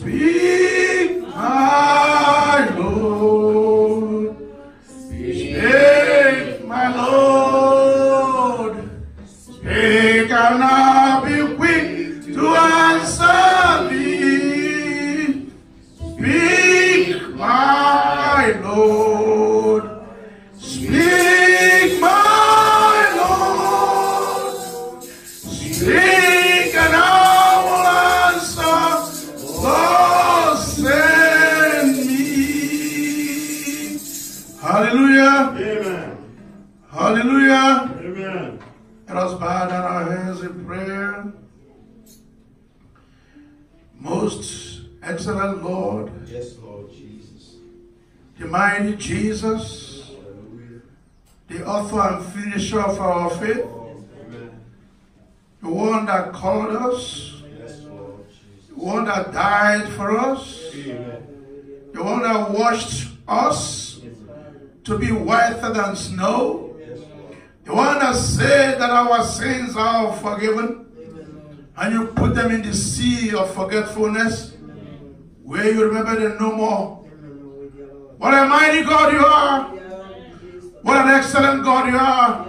Speak, my Lord. Speak, my Lord. Speak, and I'll be quick to answer thee. Speak, my Lord. Speak, my Lord. Speak, and I will answer. Lord, send me. Hallelujah. Amen. Hallelujah. Amen. Let us bow down our heads in prayer. Most excellent Lord, Yes, Lord Jesus. the mighty Jesus, the author and finisher of our faith, Amen. the one that called us, Yes, Lord Jesus. the one that died for us, Amen. the one that washed us to be whiter than snow, the one that said that our sins are forgiven, and you put them in the sea of forgetfulness, where you remember them no more. What a mighty God you are. What an excellent God you are.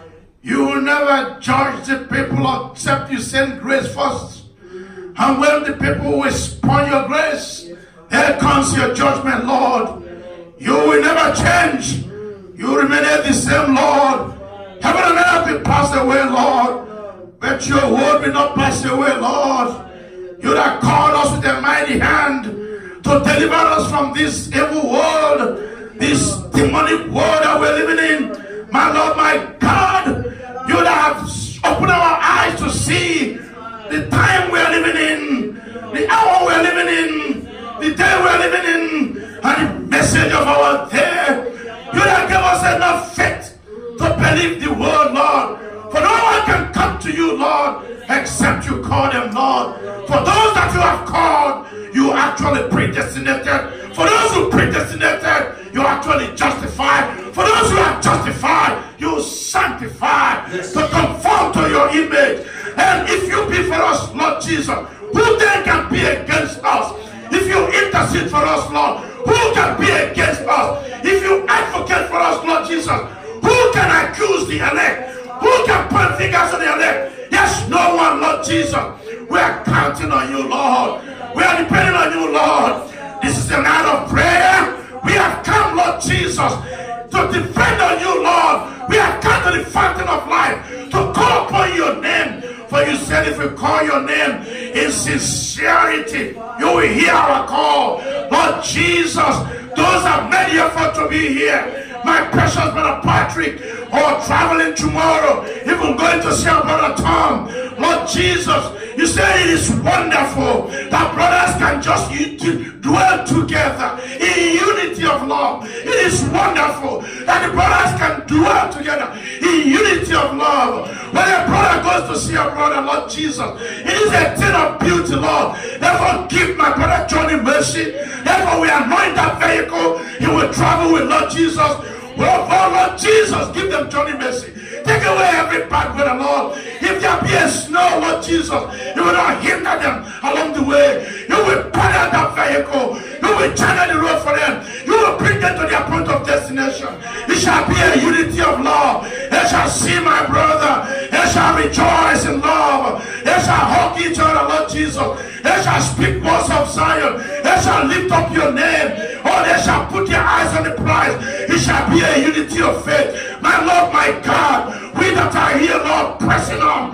You will never judge the people except you send grace first. And when the people respond your grace, there comes your judgment, Lord. You will never change. You remain the same, Lord. Heaven and earth will pass away, Lord. But your word will not pass away, Lord. You that called us with a mighty hand to deliver us from this evil world, this demonic world that we're living in. My Lord, my God, you that have opened our eyes to see the time we're living in, the hour we're living in, the day we're living in, and the message of our day. You that gave us enough faith to believe the word, Lord. For no one can come to you, Lord, except you call them, Lord. For those that you have called, you actually predestinated. For those who predestinated, you actually justified. For those who are justified, you sanctify to conform to your image. And if you be for us, Lord Jesus, who then can be against us? If you intercede for us, Lord, who can be against us? If you advocate for us, Lord Jesus, who can accuse the elect? Who can point fingers on the elect? Yes, no one, Lord Jesus. We are counting on you, Lord. We are depending on you, Lord. This is a night of prayer. We have come, Lord Jesus, to depend on you, Lord. We have come to the fountain of life to call upon your name. For you said if we call your name in sincerity, you will hear our call. Lord Jesus, those have made the effort to be here. My precious brother Patrick, or traveling tomorrow, even going to see our brother Tom. Lord Jesus, you say it is wonderful that brothers can just dwell together in unity of love. It is wonderful that the brothers can dwell together in unity of love. When a brother goes to see a brother, Lord Jesus, it is a thing of beauty, Lord. Therefore, give my brother Johnny mercy. Therefore, we anoint that vehicle. He will travel with Lord Jesus. Oh, Lord Jesus, give them Johnny mercy. Take away every bad weather, Lord. If there be a snow, Lord Jesus, you will not hinder them along the way. You will pattern that vehicle. You will channel the road for them. You will bring them to their point of destination. It shall be a unity of love. They shall see my brother. They shall rejoice in love. They shall hug each other, Lord Jesus. They shall speak words of Zion. They shall lift up your name. Oh, they shall put their eyes on the prize. It shall be a unity of faith. My Lord, my God, we that are here, Lord, pressing on,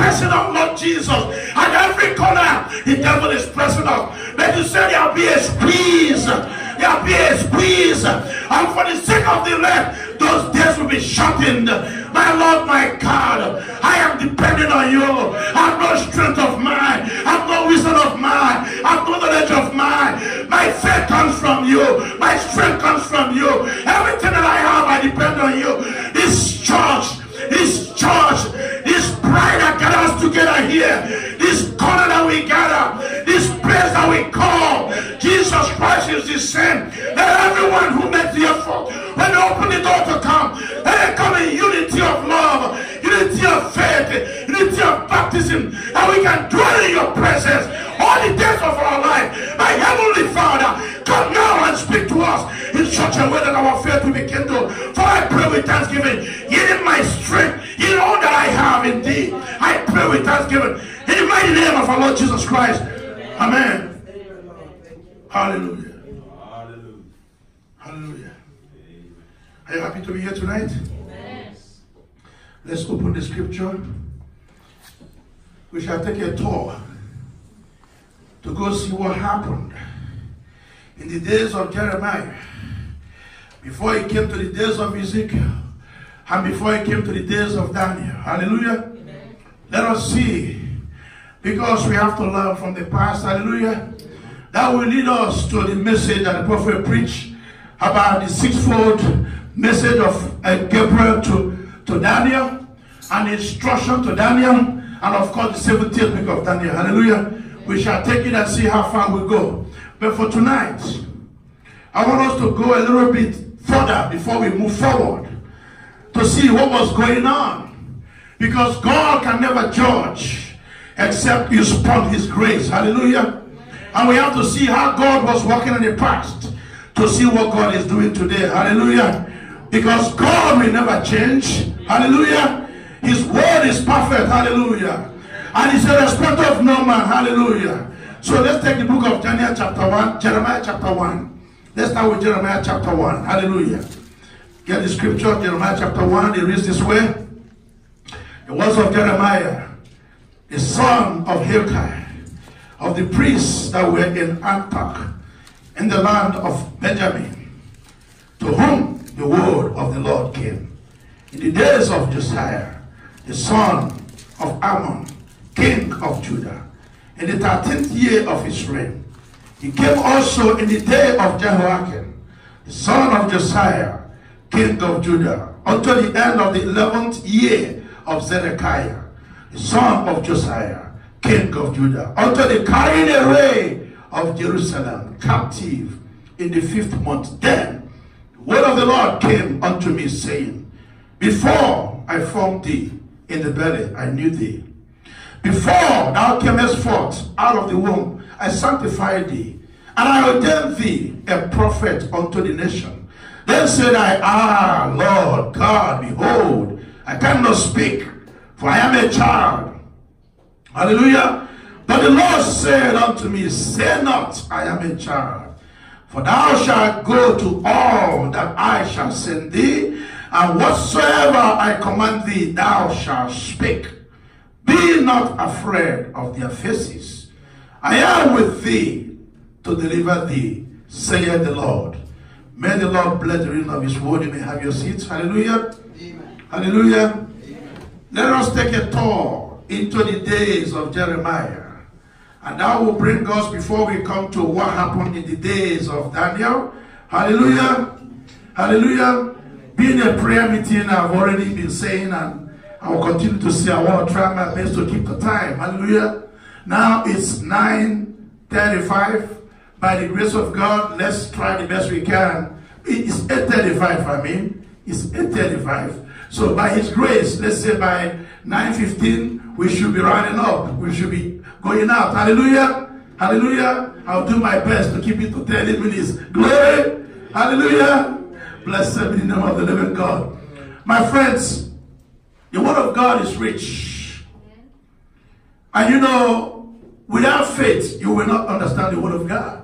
Lord Jesus. At every corner, the devil is pressing on. But you say there'll be a squeeze. There'll be a squeeze. And for the sake of the elect, those days will be shortened. My Lord, my God, I am depending on you. I have no strength of mine. I have no wisdom of mine. I have no knowledge of mine. My faith comes from you. My strength comes from you. Everything that I have, I depend on you. This church, this bride that gathers together here, this corner that we gather, this place that we call Jesus Christ is the same. Let everyone who makes the effort, when they open the door to come, let them come in unity of love, unity of faith, unity of baptism, and we can dwell in your presence all the days of our life. My Heavenly Father, come now and speak to us in such a way that our faith will be kindled. For I pray with thanksgiving, in my strength, in all that I have in thee. I pray with thanksgiving in the mighty name of our Lord Jesus Christ. Amen. Hallelujah. Hallelujah. Are you happy to be here tonight? Amen. Let's open the scripture. We shall take a tour to go see what happened in the days of Jeremiah, before he came to the days of Ezekiel, and before he came to the days of Daniel. Hallelujah. Amen. Let us see, because we have to learn from the past. Hallelujah. That will lead us to the message that the prophet preached about the sixfold message of Gabriel to Daniel, and the instruction to Daniel, and of course the 17th book of Daniel. Hallelujah. We shall take it and see how far we go. But for tonight, I want us to go a little bit further before we move forward to see what was going on. Because God can never judge except you spawn his grace. Hallelujah. And we have to see how God was working in the past to see what God is doing today. Hallelujah. Because God will never change. Hallelujah. His word is perfect. Hallelujah. And he's a respecter of no man. Hallelujah. So let's take the book of Daniel chapter 1. Jeremiah chapter 1. Let's start with Jeremiah chapter 1. Hallelujah. Get the scripture. Jeremiah chapter 1. It reads this way. The words of Jeremiah, the son of Hilkiah, of the priests that were in Antioch, in the land of Benjamin, to whom the word of the Lord came in the days of Josiah, the son of Ammon, king of Judah, in the 13th year of his reign. He came also in the day of Jehoiakim, the son of Josiah, king of Judah, until the end of the 11th year of Zedekiah, the son of Josiah, king of Judah, until they carried away of Jerusalem captive in the 5th month. Then the word of the Lord came unto me, saying, before I formed thee in the belly, I knew thee. Before thou camest forth out of the womb, I sanctified thee, and I ordained thee a prophet unto the nation. Then said I, Lord God, behold, I cannot speak, for I am a child. Hallelujah. But the Lord said unto me, say not, I am a child, for thou shalt go to all that I shall send thee, and whatsoever I command thee, thou shalt speak. Be not afraid of their faces. I am with thee to deliver thee, saith the Lord. May the Lord bless the reading of his word. You may have your seats. Hallelujah. Amen. Hallelujah. Amen. Let us take a tour into the days of Jeremiah. And that will bring us before we come to what happened in the days of Daniel. Hallelujah. Hallelujah. Being a prayer meeting, I've already been saying, and I will continue to say, I want to try my best to keep the time. Hallelujah. Now it's 9:35. By the grace of God, let's try the best we can. It's 8:35, I mean. It's 8:35. So by his grace, let's say by 9:15, we should be running up. We should be going out. Hallelujah. Hallelujah. I'll do my best to keep it to 30 minutes. Glory. Hallelujah. Blessed be the name of the living God. My friends, the word of God is rich. And you know, without faith, you will not understand the word of God.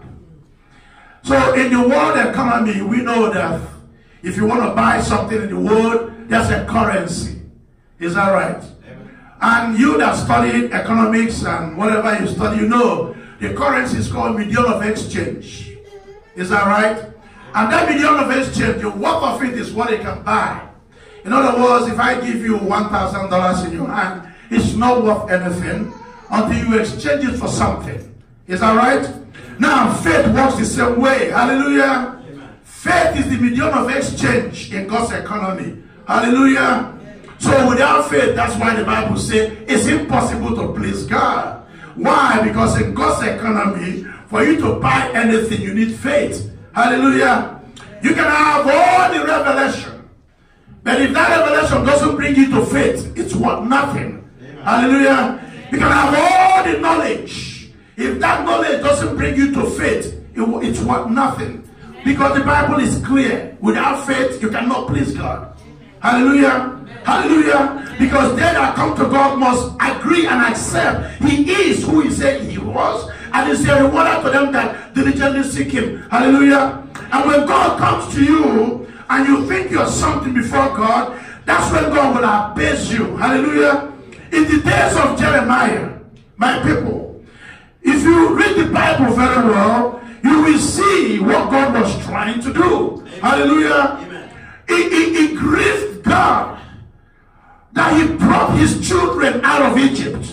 So in the world economy, we know that if you want to buy something in the world, there's a currency. Is that right? And you that studied economics and whatever you study, you know the currency is called medium of exchange. Is that right? And that medium of exchange, the worth of it is what it can buy. In other words, if I give you $1,000 in your hand, it's not worth anything until you exchange it for something. Is that right? Now, faith works the same way. Hallelujah. Amen. Faith is the medium of exchange in God's economy. Hallelujah. So without faith, that's why the Bible says it's impossible to please God. Why? Because in God's economy, for you to buy anything, you need faith. Hallelujah. You can have all the revelation. But if that revelation doesn't bring you to faith, it's worth nothing. Amen. Hallelujah. You can have all the knowledge. If that knowledge doesn't bring you to faith, it's worth nothing. Because the Bible is clear. Without faith, you cannot please God. Hallelujah. Hallelujah. Because they that come to God must agree and accept He is who He said He was. And He said, reward to them that diligently seek Him. Hallelujah. And when God comes to you and you think you're something before God, that's when God will abase you. Hallelujah. In the days of Jeremiah, my people, if you read the Bible very well, you will see what God was trying to do. Amen. Hallelujah. Amen. It grieved God that He brought His children out of Egypt.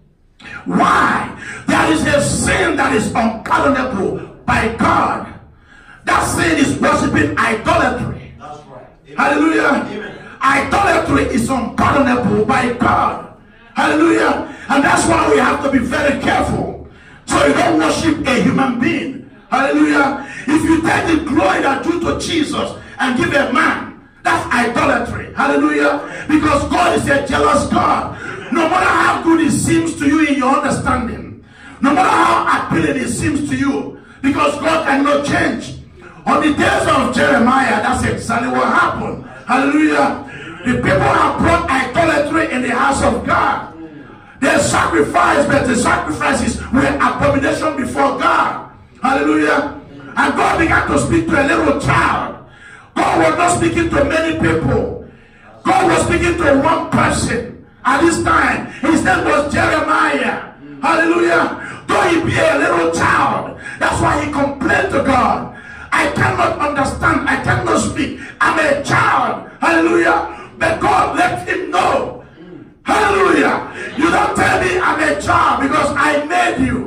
Why? There is a sin that is unpardonable by God. That sin is worshiping idolatry. That's right. Amen. Hallelujah. Amen. Idolatry is unpardonable by God. Hallelujah. And that's why we have to be very careful. So you don't worship a human being. Hallelujah. If you take the glory that due to Jesus and give a man, that's idolatry. Hallelujah. Because God is a jealous God. No matter how good it seems to you in your understanding, no matter how appealing it seems to you, because God cannot change. On the days of Jeremiah, that's exactly what happened. Hallelujah. The people have brought idolatry in the house of God. They sacrificed, but the sacrifices were abomination before God. Hallelujah. And God began to speak to a little child. God was not speaking to many people. God was speaking to one person at this time. His name was Jeremiah. Hallelujah. Though he be a little child, that's why he complained to God. I cannot understand. I cannot speak. I'm a child. Hallelujah. But God let him know. Hallelujah. You don't tell me I'm a child because I made you.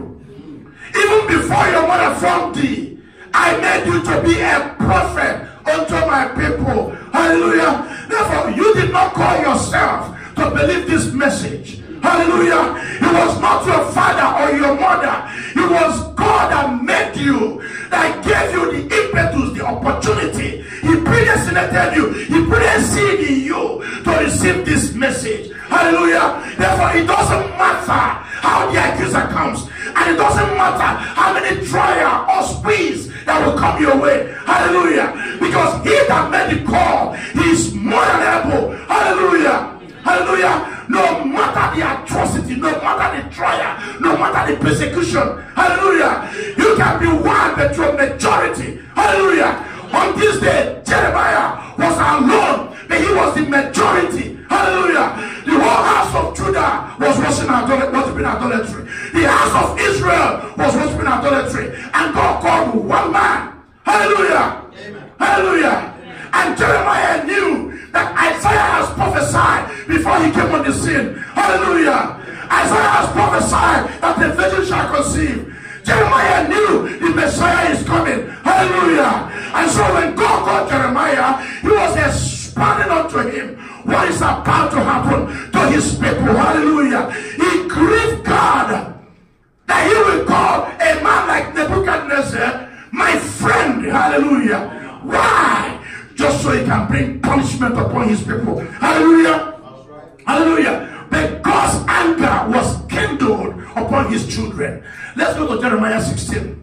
Even before your mother formed thee, I made you to be a prophet unto my people. Hallelujah. Therefore, you did not call yourself to believe this message. Hallelujah. It was not your father or your mother. It was God that made you, that gave you the impetus, the opportunity. He predestinated you. He put a seed in you to receive this message. Hallelujah. Therefore, it doesn't matter how the accuser comes. And it doesn't matter how many trial or squeeze that will come your way. Hallelujah. Because he that made the call, he is more than able. Hallelujah. Hallelujah. No matter the atrocity, no matter the trial, no matter the persecution. Hallelujah. You can be one, but you're majority. Hallelujah. On this day, Jeremiah was alone, but he was the majority. Hallelujah. The whole house of Judah was worshiping idolatry. The house of Israel was worshiping idolatry. And God called one man. Hallelujah. Amen. Hallelujah. Amen. And Jeremiah knew that Isaiah has prophesied before he came on the scene. Hallelujah. Isaiah has prophesied that the virgin shall conceive. Jeremiah knew the Messiah is coming. Hallelujah. And so when God called Jeremiah, he was expounding unto him what is about to happen to his people. Hallelujah. He grieved God that he will call a man like Nebuchadnezzar my friend. Hallelujah. Why? Just so he can bring punishment upon his people. Hallelujah. Hallelujah. But God's anger was kindled upon his children. Let's go to Jeremiah 16.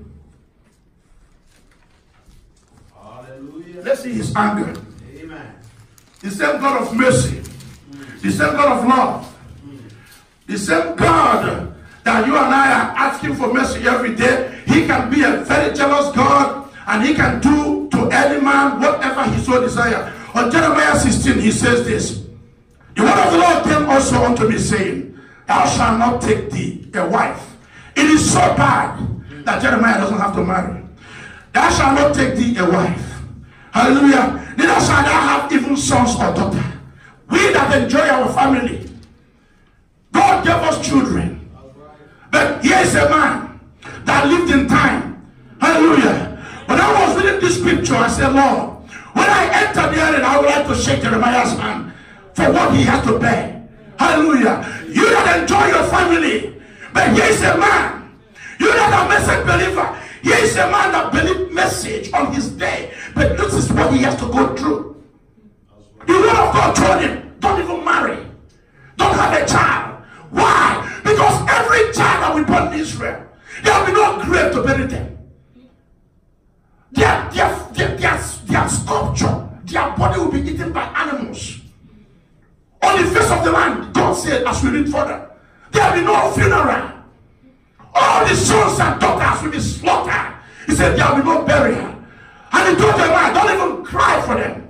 Hallelujah. Let's see his anger. Amen. The same God of mercy. The same God of love. The same God that you and I are asking for mercy every day. He can be a very jealous God, and he can do to any man whatever he so desire. On Jeremiah 16, he says this. The word of the Lord came also unto me, saying, thou shalt not take thee a wife. It is so bad that Jeremiah doesn't have to marry. Thou shalt not take thee a wife. Hallelujah. Neither shalt thou have even sons or daughters. We that enjoy our family, God gave us children. But here is a man that lived in time. Hallelujah. When I was reading this scripture, I said, Lord, when I enter there, and I would like to shake Jeremiah's hand for what he has to bear. Hallelujah. You that enjoy your family, but here is a man. You that are a message believer. Here is a man that believed message on his day. But this is what he has to go through. The word of God told him, don't even marry. Don't have a child. Why? Because every child that we born in Israel, there will be no grave to bury them. Their sculpture, their body will be eaten by animals. On the face of the land, God said, as we read further, there will be no funeral. All the sons and daughters will be slaughtered. He said, there will be no burial. And he told Jeremiah, don't even cry for them.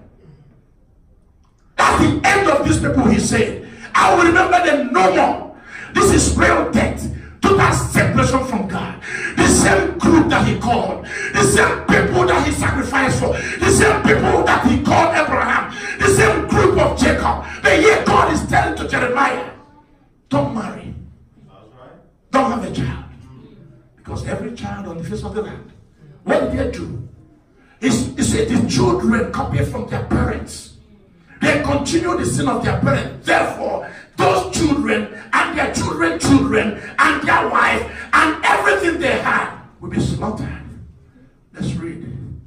At the end of these people, he said, I will remember them no more. This is real death. Total separation from God. The same group that he called. The same people that he sacrificed for. The same people that he called Abraham. The same group of Jacob. But yet God is telling to Jeremiah, don't marry. Don't have a child. Because every child on the face of the land, what did they do? He said the children copy from their parents. They continue the sin of their parents. Therefore, those children and their children and their wife and everything they had will be slaughtered. Let's read.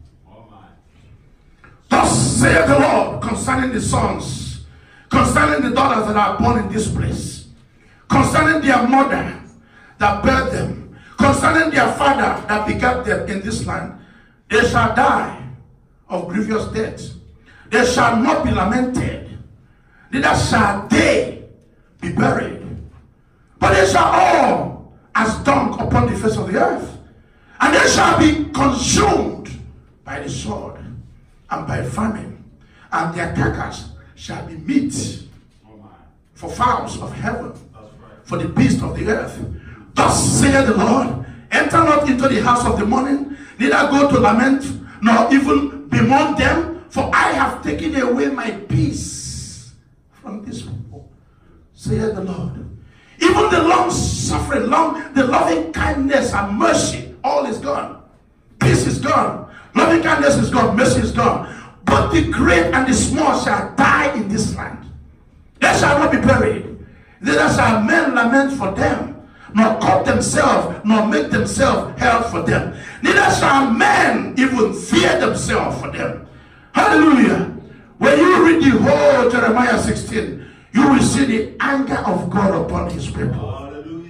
Thus saith the Lord concerning the sons, concerning the daughters that are born in this place, concerning their mother that bare them, concerning their father that begat them in this land, they shall die of grievous death. They shall not be lamented, neither shall they be buried, but they shall all as dung upon the face of the earth, and they shall be consumed by the sword and by famine, and their carcass shall be meat for fowls of heaven, for the beasts of the earth. Thus saith the Lord, enter not into the house of the mourning, neither go to lament, nor even bemoan them, for I have taken away my peace from this people, saith the Lord. Even the long suffering, the loving kindness and mercy, all is gone. Peace is gone. Loving kindness is gone. Mercy is gone. But the great and the small shall die in this land. They shall not be buried. Neither shall men lament for them, nor cut themselves, nor make themselves hell for them. Neither shall men even fear themselves for them. Hallelujah. When you read the whole Jeremiah 16, you will see the anger of God upon his people. Hallelujah.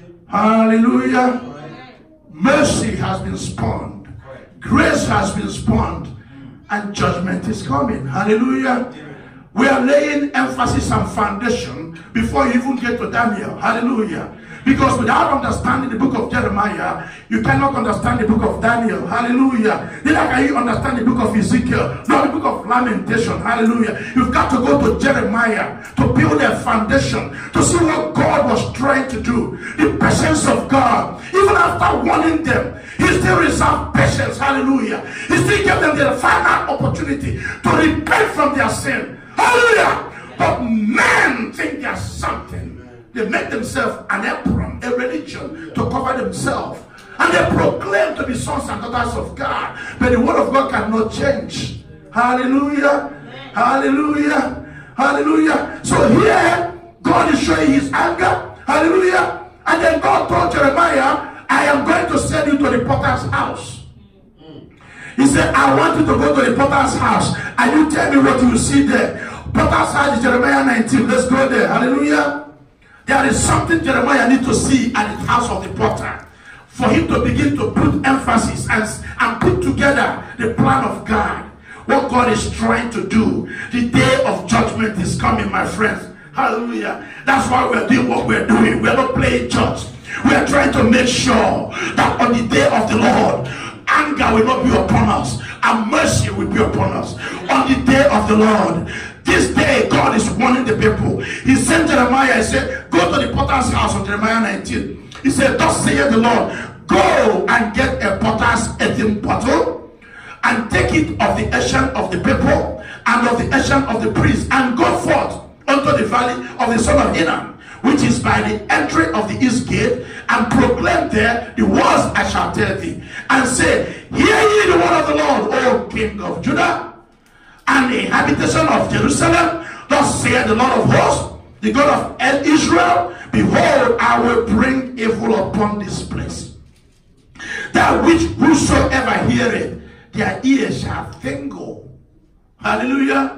Hallelujah. Mercy has been spawned. Grace has been spawned. And judgment is coming. Hallelujah. We are laying emphasis and foundation before you even get to Daniel. Hallelujah. Because without understanding the book of Jeremiah, you cannot understand the book of Daniel. Hallelujah. Neither can you understand the book of Ezekiel, nor the book of Lamentation. Hallelujah. You've got to go to Jeremiah to build a foundation, to see what God was trying to do. The patience of God. Even after warning them, he still reserved patience. Hallelujah. He still gave them the final opportunity to repent from their sin. Hallelujah. But men think there's something. They make themselves an apron, a religion to cover themselves. And they proclaim to be sons and daughters of God. But the word of God cannot change. Hallelujah. Hallelujah. Hallelujah. So here, God is showing his anger. Hallelujah. And then God told Jeremiah, I am going to send you to the potter's house. He said, I want you to go to the potter's house. And you tell me what you will see there. Potter's house is Jeremiah 19. Let's go there. Hallelujah. There is something Jeremiah needs to see at the house of the potter for him to begin to put emphasis and put together the plan of God. What God is trying to do. The day of judgment is coming, my friends. Hallelujah. That's why we're doing what we're doing. We're not playing church. We are trying to make sure that on the day of the Lord, anger will not be upon us and mercy will be upon us. On the day of the Lord, this day God is warning the people. He sent Jeremiah. He said, go to the potter's house of Jeremiah 19. He said, thus saith the Lord, go and get a potter's earthen bottle and take it of the ancient of the people and of the ancient of the priests, and go forth unto the valley of the son of Hinnom, which is by the entry of the east gate, and proclaim there the words I shall tell thee, and say, hear ye the word of the Lord, O King of Judah, and the habitation of Jerusalem. Thus saith the Lord of hosts, the God of Israel, behold, I will bring evil upon this place, that which whosoever heareth, their ears shall tingle. Hallelujah.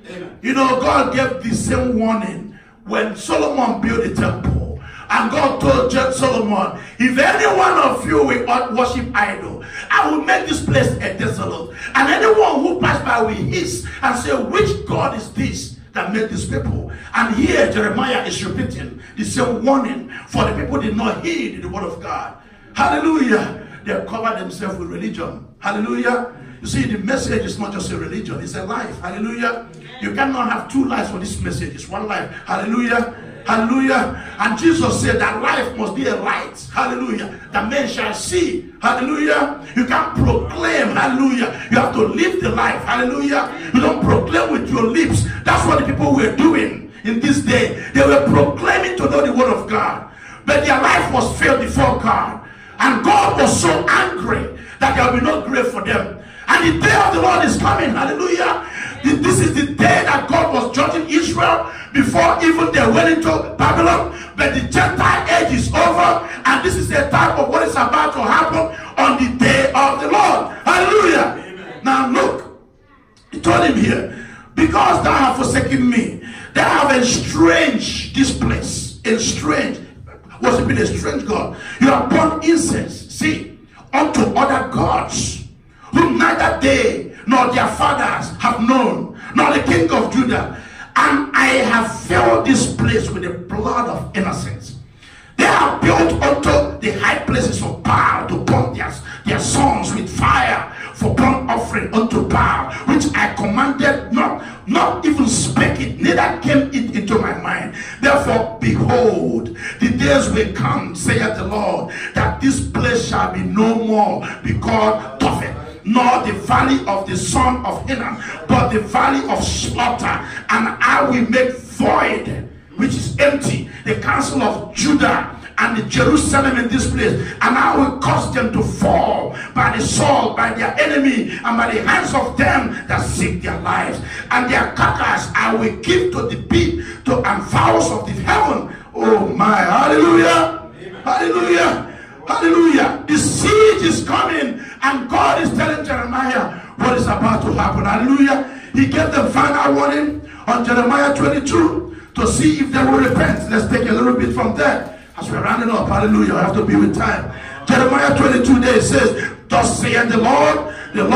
Amen. You know, God gave the same warning when Solomon built the temple. And God told Solomon, if any one of you will worship idol, I will make this place a desolate. And anyone who passes by will hiss and say, which God is this that made these people? And here Jeremiah is repeating the same warning, for the people did not heed the word of God. Hallelujah. They covered themselves with religion. Hallelujah. You see, the message is not just a religion, it's a life. Hallelujah. You cannot have two lives for this message. It's one life. Hallelujah. Hallelujah. And Jesus said that life must be a light. Hallelujah. That men shall see. Hallelujah. You can't proclaim. Hallelujah. You have to live the life. Hallelujah. You don't proclaim with your lips. That's what the people were doing in this day. They were proclaiming to know the word of God. But their life was failed before God. And God was so angry that there will be no grave for them. And the day of the Lord is coming. Hallelujah. This is the day that God was judging Israel before even they went into Babylon. But the Gentile age is over. And this is the type of what is about to happen on the day of the Lord. Hallelujah. Amen. Now look. He told him here, because thou hast forsaken me, thou have estranged this place. Estranged. Worshiping a strange God. You have burned incense. See, unto other gods, whom neither they nor their fathers have known, nor the king of Judah. And I have filled this place with the blood of innocents. They have built unto the high places of Baal to burn their sons with fire for burnt offering unto Baal, which I commanded not even spake it, neither came it into my mind. Therefore, behold, the days will come, saith the Lord, that this place shall be no more be called Tophet, nor the valley of the son of Hinnom, but the valley of slaughter. And I will make void, which is empty, the counsel of Judah and the Jerusalem in this place, and I will cause them to fall by the sword, by their enemy, and by the hands of them that seek their lives. And their carcass I will give to the beast and fowls of the heaven. Oh my, hallelujah. Amen. Hallelujah. Hallelujah. The siege is coming, and God is telling Jeremiah what is about to happen. Hallelujah. He gave them final warning on Jeremiah 22 to see if they will repent. Let's take a little bit from there as we're rounding up. Hallelujah. I have to be with time. Jeremiah 22 days says, thus saith the Lord,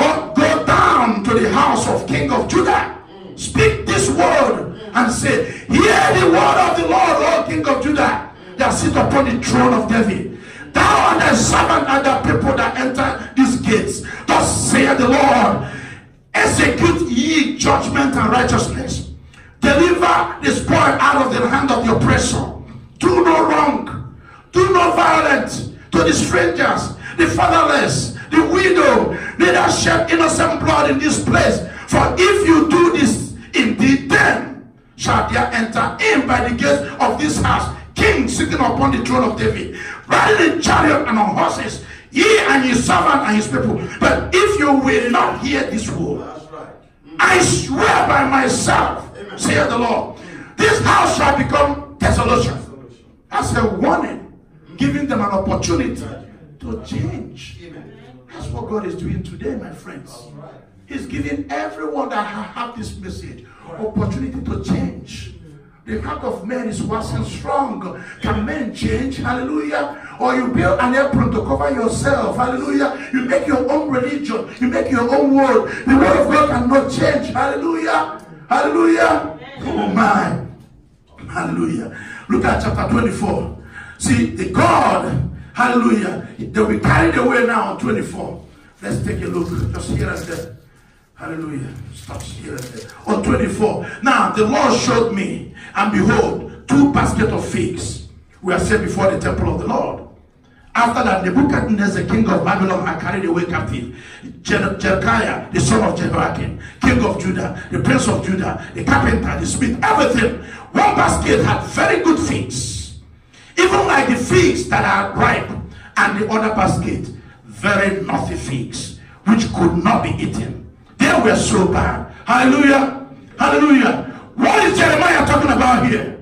go down to the house of King of Judah. Speak this word and say, hear the word of the Lord, O King of Judah, that sit upon the throne of David. Thou art thy servant and the people that enter these gates. Thus saith the Lord, execute ye judgment and righteousness. Deliver the spoil out of the hand of the oppressor. Do no wrong. Do no violence to the strangers, the fatherless, the widow. Neither shed innocent blood in this place. For if you do this indeed, then shall there enter in by the gates of this house king sitting upon the throne of David, riding in chariot and on horses, ye and his servant and his people. But if you will not hear this word, I swear by myself, saith the Lord, this house shall become desolation. That's a warning, giving them an opportunity to change. That's what God is doing today, my friends. He's giving everyone that have this message opportunity to change. The heart of man is waxing strong. Can men change? Hallelujah. Or you build an apron to cover yourself. Hallelujah. You make your own religion. You make your own word. The word of God cannot change. Hallelujah. Hallelujah. Oh my. Hallelujah. Look at chapter 24. See, the God, hallelujah, they'll be carried away now on 24. Let's take a look. Just here and there. Hallelujah. Stop here and there. On 24. Now, the Lord showed me, and behold, 2 baskets of figs were set before the temple of the Lord. After that, Nebuchadnezzar, king of Babylon, had carried away captive Jeremiah, the son of Jehoiakim, king of Judah, the prince of Judah, the carpenter, the smith, everything. One basket had very good figs, even like the figs that are ripe, and the other basket, very naughty figs, which could not be eaten. They were so bad. Hallelujah. Hallelujah. What is Jeremiah talking about here?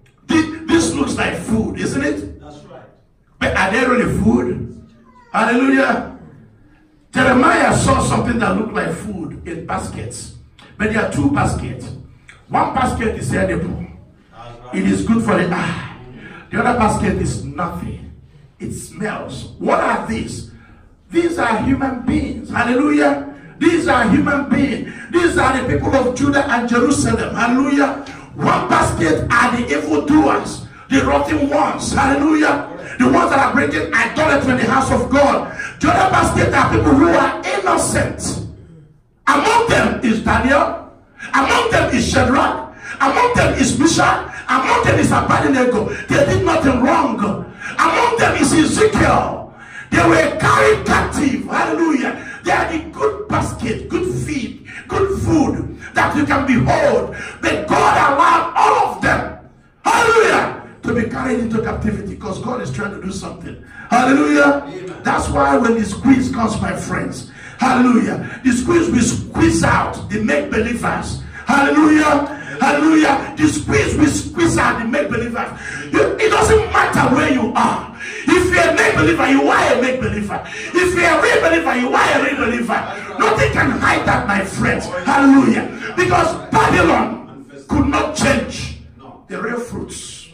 This looks like food, isn't it? That's right. But are they really food? Hallelujah. Jeremiah saw something that looked like food in baskets. But there are 2 baskets. One basket is edible. It is good for the eye. The other basket is nothing. It smells. What are these? These are human beings. Hallelujah. These are human beings. These are the people of Judah and Jerusalem. Hallelujah. One basket are the evildoers, the rotten ones. Hallelujah. The ones that are bringing idolatry in the house of God. The other basket are people who are innocent. Among them is Daniel. Among them is Shadrach. Among them is Meshach. Among them is Abednego. They did nothing wrong. Among them is Ezekiel. They were carried captive. Hallelujah. They are the good basket, good feed, good food that you can behold. But God allowed all of them, hallelujah, to be carried into captivity because God is trying to do something. Hallelujah. Amen. That's why when the squeeze comes, my friends, hallelujah, the squeeze will squeeze out the make-believers. Hallelujah. Hallelujah. The squeeze will squeeze out the make-believers. It doesn't matter where you are. If you're a make-believer, you are a make-believer. If you're a real believer, you are a real believer. Nothing can hide that, my friends. Hallelujah. Because Babylon could not change the real fruits.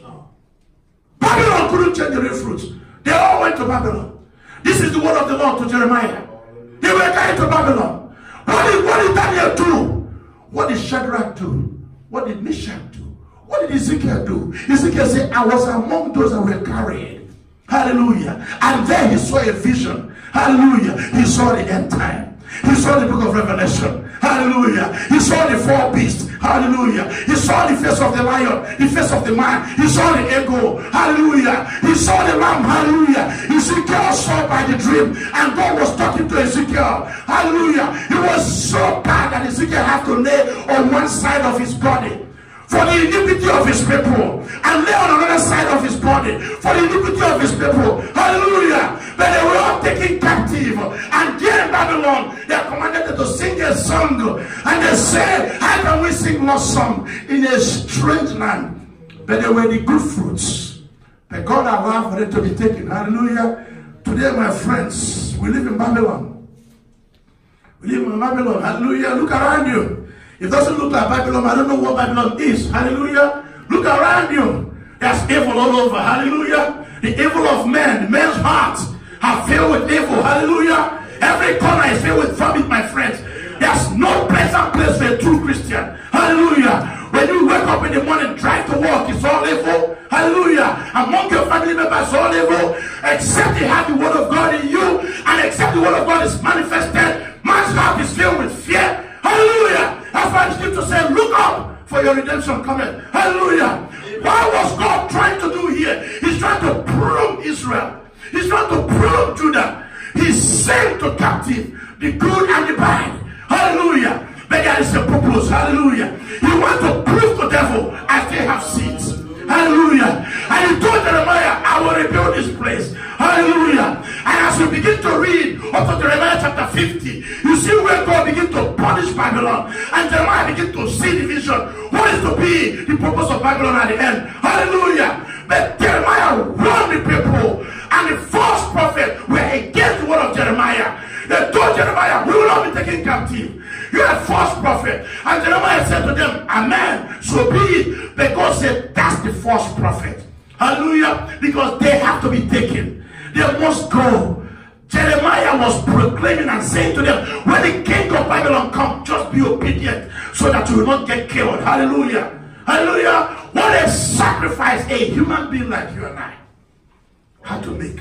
Babylon couldn't change the real fruits. They all went to Babylon. This is the word of the Lord to Jeremiah. They were carried to Babylon. What did Daniel do? What did Shadrach do? What did Meshach do? What did Ezekiel do? Ezekiel said, I was among those that were carried. Hallelujah. And then he saw a vision. Hallelujah. He saw the end time. He saw the book of Revelation. Hallelujah. He saw the four beasts. Hallelujah. He saw the face of the lion, the face of the man. He saw the eagle. Hallelujah. He saw the lamb. Hallelujah. Ezekiel saw by the dream, and God was talking to Ezekiel. Hallelujah. It was so bad that Ezekiel had to lay on one side of his body for the iniquity of his people, and lay on another side of his body for the iniquity of his people. Hallelujah. But they were all taken captive, and there in Babylon they are commanded to sing a song, and they said, how can we sing lost song in a strange land? But they were the good fruits, but God allowed for them to be taken. Hallelujah. Today, my friends, we live in Babylon. We live in Babylon. Hallelujah. Look around you. It doesn't look like Babylon. I don't know what Babylon is. Hallelujah. Look around you. There's evil all over. Hallelujah. The evil of men, men's hearts are filled with evil. Hallelujah. Every corner is filled with vomit, my friends. There's no pleasant place for a true Christian. Hallelujah. When you wake up in the morning, drive to work, it's all evil. Hallelujah. Among your family members, all evil. Except you have the word of God in you, and except the word of God is manifested, man's heart is filled with fear. Hallelujah. That's why the scripture said, look up, for your redemption coming. Hallelujah. What was God trying to do here? He's trying to prune Israel. He's trying to prune Judah. He sent to captive the good and the bad. Hallelujah. But there is a purpose. Hallelujah. He wants to prove the devil as they have seeds. Hallelujah. And he told Jeremiah, I will rebuild this place. Hallelujah. And as we begin to read up to Jeremiah chapter 50, you see where God begins to punish Babylon. And Jeremiah begins to see the vision. What is to be the purpose of Babylon at the end? Hallelujah. But Jeremiah warned the people, and the false prophet were against the word of Jeremiah. They told Jeremiah, we will not be taken captive. You are a false prophet. And Jeremiah said to them, amen, so be it. But God said, that's the false prophet. Hallelujah. Because they have to be taken. They must go. Jeremiah was proclaiming and saying to them, when the king of Babylon comes, just be obedient so that you will not get killed. Hallelujah. Hallelujah. What a sacrifice a human being like you and I had to make.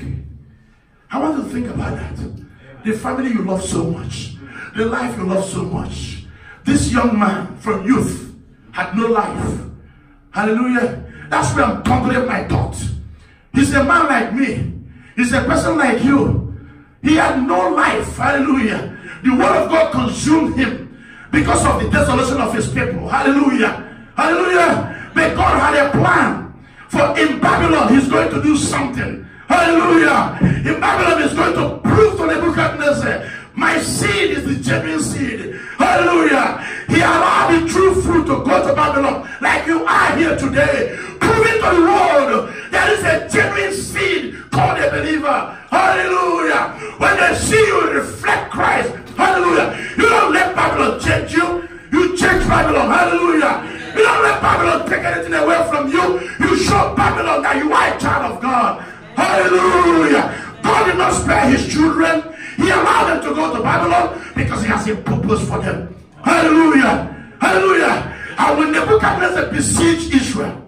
I want to think about that. The family you love so much. The life you love so much. This young man from youth had no life. Hallelujah. That's where I'm pondering my thoughts. He's a man like me. He's a person like you. He had no life. Hallelujah. The word of God consumed him because of the desolation of his people. Hallelujah. Hallelujah. But God had a plan. For in Babylon, he's going to do something. Hallelujah. In Babylon, he's going to prove to Nebuchadnezzar, my seed is the genuine seed. Hallelujah. He allowed the true fruit to go to Babylon like you are here today. Proving to the world there is a genuine seed called a believer. Hallelujah. When they see you reflect Christ. Hallelujah. You don't let Babylon change you. You change Babylon. Hallelujah. You don't let Babylon take anything away from you. You show Babylon that you are a child of God. Hallelujah. God did not spare his children. He allowed them to go to Babylon because he has a purpose for them. Hallelujah. Hallelujah. And when Nebuchadnezzar besieged Israel,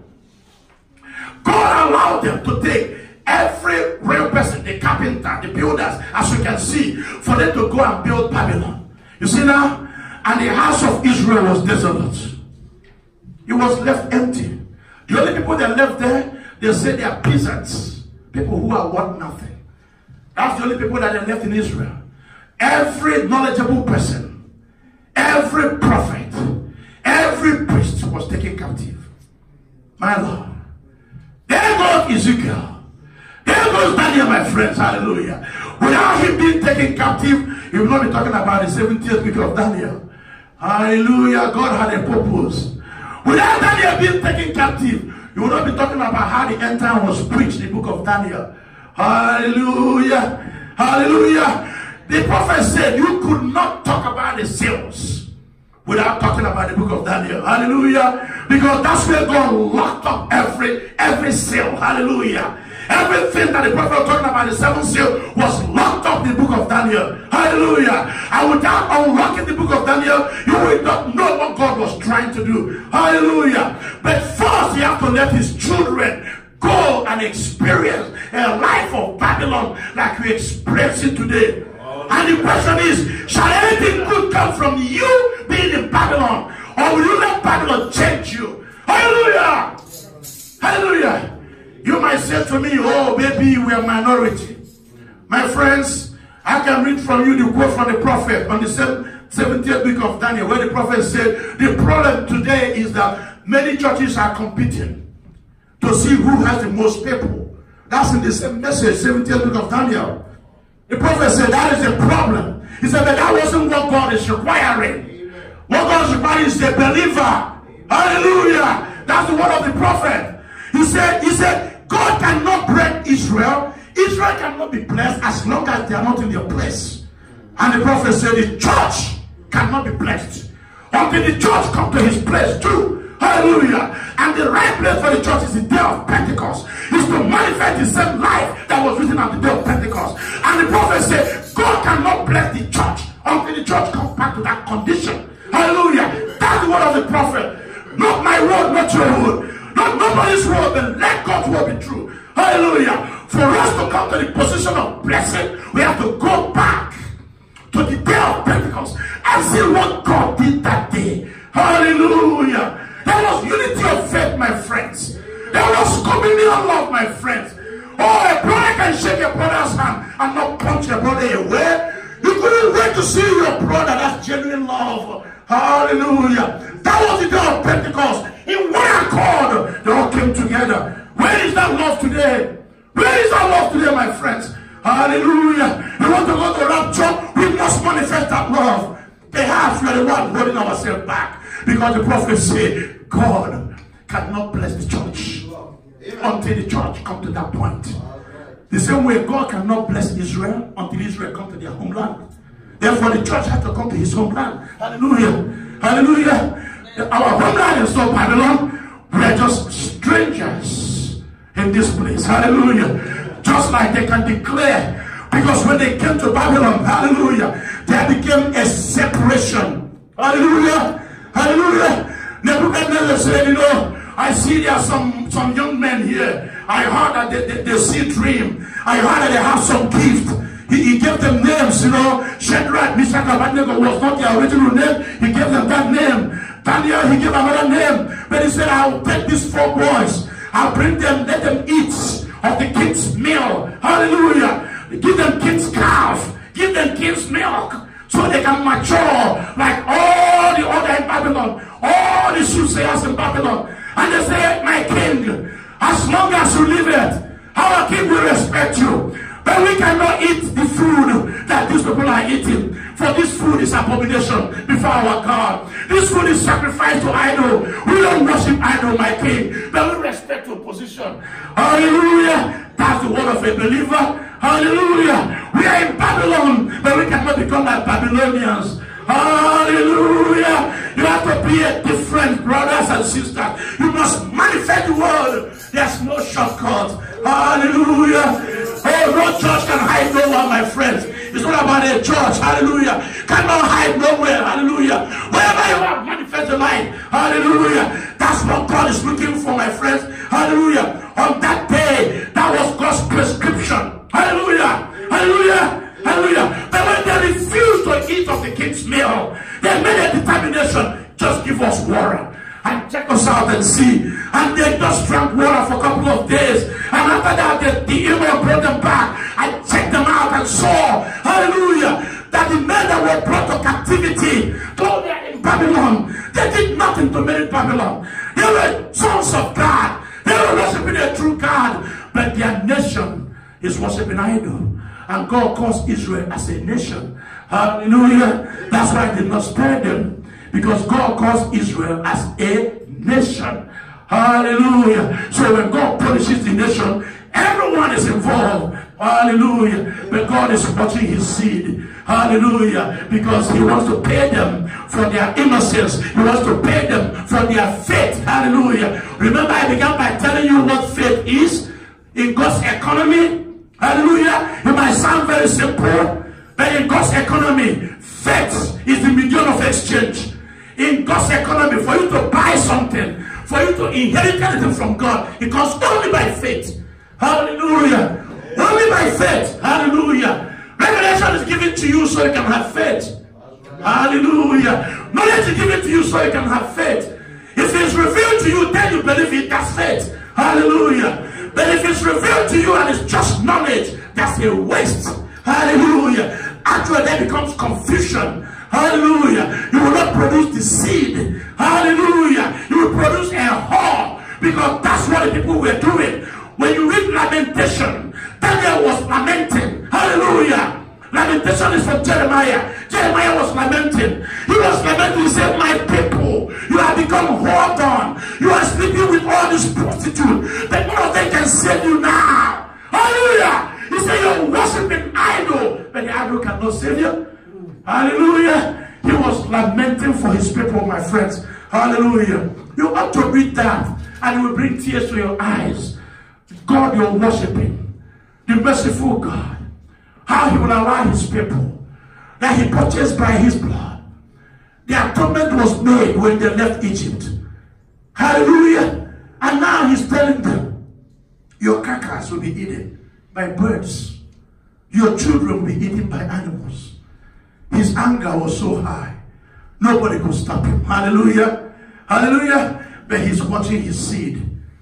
God allowed them to take every real person, the carpenter, the builders, as you can see, for them to go and build Babylon. You see now? And the house of Israel was desolate. It was left empty. The only people that left there, they say they are peasants. People who are worth nothing. That's the only people that are left in Israel. Every knowledgeable person, every prophet, every priest was taken captive. My Lord. There goes Ezekiel. There goes Daniel, my friends. Hallelujah. Without him being taken captive, he will not be talking about the 70th week of Daniel. Hallelujah. God had a purpose. Without Daniel being taken captive, you will not be talking about how the end time was preached in the book of Daniel. Hallelujah. Hallelujah. The prophet said you could not talk about the seals without talking about the book of Daniel. Hallelujah. Because that's where God locked up every seal. Hallelujah. Everything that the prophet was talking about, the seventh seal, was locked up in the book of Daniel. Hallelujah. And without unlocking the book of Daniel, you will not know what God was trying to do. Hallelujah. But first, he has to let his children go and experience a life of Babylon like we experience it today. And the question is, shall anything good come from you being in Babylon? Or will you let Babylon change you? Hallelujah. Hallelujah. You might say to me, oh, baby, we are minority. My friends, I can read from you the quote from the prophet on the 70th week of Daniel, where the prophet said, the problem today is that many churches are competing to see who has the most people. That's in the same message, 70th week of Daniel. The prophet said that is a problem. He said, but that wasn't what God is requiring. What God is requiring is a believer. Hallelujah. That's the word of the prophet. He said, God cannot break Israel. Israel cannot be blessed as long as they are not in their place. And the prophet said the church cannot be blessed until the church comes to his place too. Hallelujah. And the right place for the church is the day of Pentecost. Is to manifest the same life that was written on the day of Pentecost. And the prophet said God cannot bless the church until the church comes back to that condition. Hallelujah. That's the word of the prophet. Not my word, not your word. Not nobody's word, but let God's word be true. Hallelujah. For us to come to the position of blessing, we have to go back to the day of Pentecost and see what God did that day. Hallelujah. There was unity of faith, my friends. There was communion love, my friends. Oh, a brother can shake a brother's hand and not punch a brother away. You couldn't wait to see your brother. That's genuine love. Hallelujah. That was the day of Pentecost. In one accord, they all came together. Where is that love today? Where is that love today, my friends? Hallelujah. We want to go to rapture. We must manifest that love. Perhaps we are the one holding ourselves back. Because the prophet said, God cannot bless the church until the church comes to that point. The same way God cannot bless Israel until Israel comes to their homeland. Therefore, the church has to come to his homeland. Hallelujah. Hallelujah. Our homeland is not Babylon. We are just strangers in this place. Hallelujah. Just like they can declare. Because when they came to Babylon, hallelujah, there became a separation. Hallelujah. Hallelujah. Nebuchadnezzar said, you know, I see there are some young men here. I heard that they see dream. I heard that they have some gift. He gave them names, you know. Shadrach, Meshach, and Abednego was not their original name. He gave them that name. Daniel, he gave another name. But he said, I'll take these 4 boys. I'll bring them, let them eat of the king's meal. Hallelujah. Give them king's calf. Give them king's milk. So they can mature like all the other in Babylon. All the soothsayers in Babylon. And they say, my king, as long as you live it, our king will respect you. But we cannot eat the food that these people are eating. For this food is abomination before our God. This food is sacrificed to idol. We don't worship idol, my king. But we respect your position. Hallelujah. That's the word of a believer. Hallelujah. We are in Babylon, but we cannot become like Babylonians. Hallelujah. You have to be a different, brothers and sisters. You must manifest the word. There's no shortcut. Hallelujah. Oh, no church can hide nowhere, my friends. It's not about a church. Hallelujah. Cannot hide nowhere. Hallelujah. Wherever you are, manifest the light. Hallelujah. That's what God is looking for, my friends. Hallelujah. On that day, that was God's prescription. Hallelujah. Hallelujah. Hallelujah. But when they refused to eat of the king's meal, they made a determination. Just give us water and check us out and see. And they just drank water for a couple of days. And after that, the email brought them back. I checked them out and saw, hallelujah, that the men that were brought to captivity, though they are in Babylon, they did nothing to merit Babylon. They were sons of God. They were worshiping a true God. But their nation is worshiping idol. And God calls Israel as a nation. Hallelujah. That's why he did not spare them. Because God calls Israel as a nation. Hallelujah. So when God punishes the nation, everyone is involved. Hallelujah. But God is watching his seed. Hallelujah. Because he wants to pay them for their innocence. He wants to pay them for their faith. Hallelujah. Remember, I began by telling you what faith is in God's economy. Hallelujah. It might sound very simple, but in God's economy, faith is the medium of exchange. In God's economy, for you to buy something, for you to inherit anything from God, it comes only by faith. Hallelujah. Only by faith. Hallelujah. Revelation is given to you so you can have faith. Hallelujah. Knowledge is given to you so you can have faith. If it's revealed to you, then you believe it. That's faith. Hallelujah. But if it's revealed to you and it's just knowledge, that's a waste. Hallelujah. Actually, that becomes confusion. Hallelujah. You will not produce the seed. Hallelujah. You will produce a whore. Because that's what the people were doing. When you read Lamentation, Daniel was lamenting. Hallelujah. Lamentation is from Jeremiah. Jeremiah was lamenting. He was lamenting. He said, my people, you have become whored on. You are sleeping with all these prostitutes. But none of them can save you now. Hallelujah. He said, you're worshiping idol. But the idol cannot save you. Hallelujah. He was lamenting for his people, my friends. Hallelujah. You ought to read that. And it will bring tears to your eyes. God you're worshiping. The merciful God. How he will allow his people that he purchased by his blood. The atonement was made when they left Egypt. Hallelujah. And now he's telling them, your carcass will be eaten by birds. Your children will be eaten by animals. His anger was so high. Nobody could stop him. Hallelujah. Hallelujah. But he's watching his seed.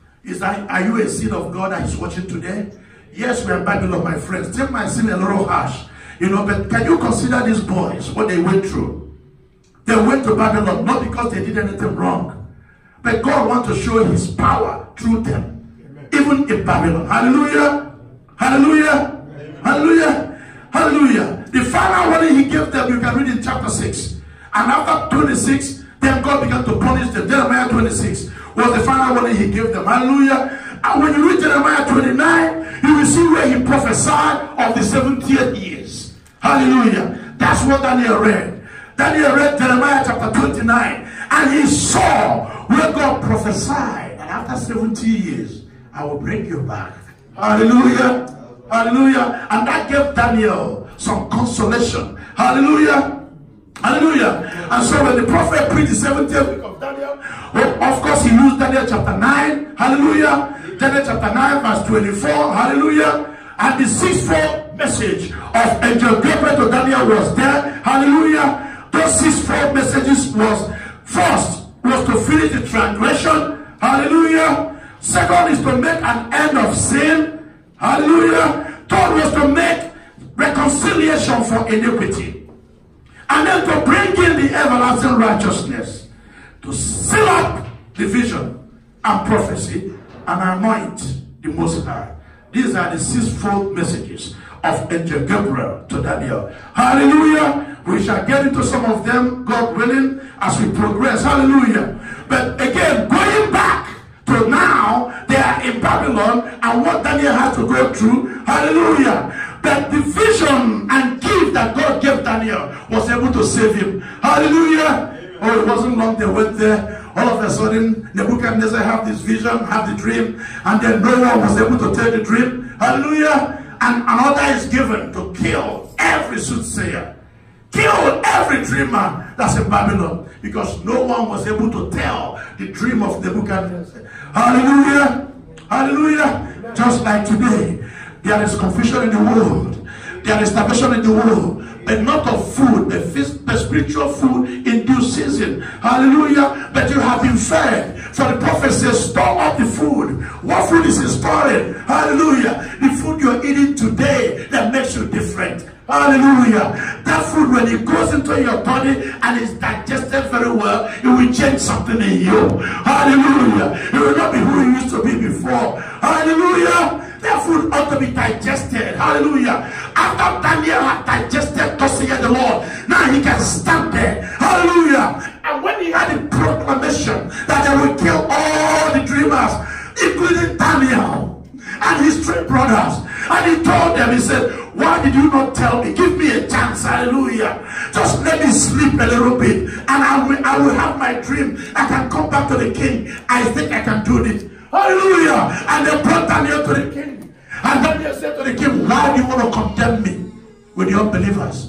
Are you a seed of God that he's watching today? Yes, we are Babylon, my friends. Still might seem a little harsh. You know, but can you consider these boys, what they went through? They went to Babylon, not because they did anything wrong. But God wants to show his power through them. Amen. Even in Babylon. Hallelujah. Hallelujah. Amen. Hallelujah. Hallelujah. The final warning he gave them, you can read in chapter 6. And after 26, then God began to punish them. Jeremiah 26 was the final warning he gave them. Hallelujah. And when you read Jeremiah 29, you will see where he prophesied of the 70th years. Hallelujah. That's what Daniel read. Daniel read Jeremiah chapter 29. And he saw where God prophesied. And after 70 years, I will bring you back. Hallelujah. Hallelujah. And that gave Daniel some consolation. Hallelujah. Hallelujah. And so when the prophet preached the 70th week of Daniel, well, of course he used Daniel chapter 9. Hallelujah. Daniel chapter 9 verse 24. Hallelujah. And the sixfold message of angel Gabriel to Daniel was there. Hallelujah. Those sixfold messages was, first was to finish the transgression. Hallelujah. Second is to make an end of sin. Hallelujah. Third was to make reconciliation for iniquity. And then to bring in the everlasting righteousness. To seal up the vision and prophecy and anoint the Most High. These are the sixfold messages of angel Gabriel to Daniel. Hallelujah. We shall get into some of them, God willing, as we progress. Hallelujah. But again, going back to now, they are in Babylon and what Daniel has to go through. Hallelujah. But the vision and gift that God gave Daniel was able to save him. Hallelujah. Oh, it wasn't long they went there. All of a sudden, Nebuchadnezzar have this vision, have the dream, and then no one was able to tell the dream. Hallelujah. And another is given to kill every soothsayer, kill every dreamer that's in Babylon, because no one was able to tell the dream of Nebuchadnezzar. Hallelujah. Hallelujah. Just like today, there is confusion in the world. There is starvation in the world, but not of food, but spiritual food in due season. Hallelujah. But you have been fed. For the prophet says, store up the food. What food is he storing? Hallelujah. The food you're eating today that makes you different. Hallelujah. That food, when it goes into your body and is digested very well, it will change something in you. Hallelujah. You will not be who you used to be before. Hallelujah. That food ought to be digested. Hallelujah. After Daniel had digested, thus saith the Lord, now he can stand there. Hallelujah. And when he had a proclamation that they will kill all the dreamers, including Daniel and his three brothers, and he told them, he said, why did you not tell me? Give me a chance. Hallelujah. Just let me sleep a little bit, and I will have my dream. I can come back to the king. I think I can do this. Hallelujah. And they brought Daniel to the king. And Daniel said to the king, why do you want to condemn me with the unbelievers?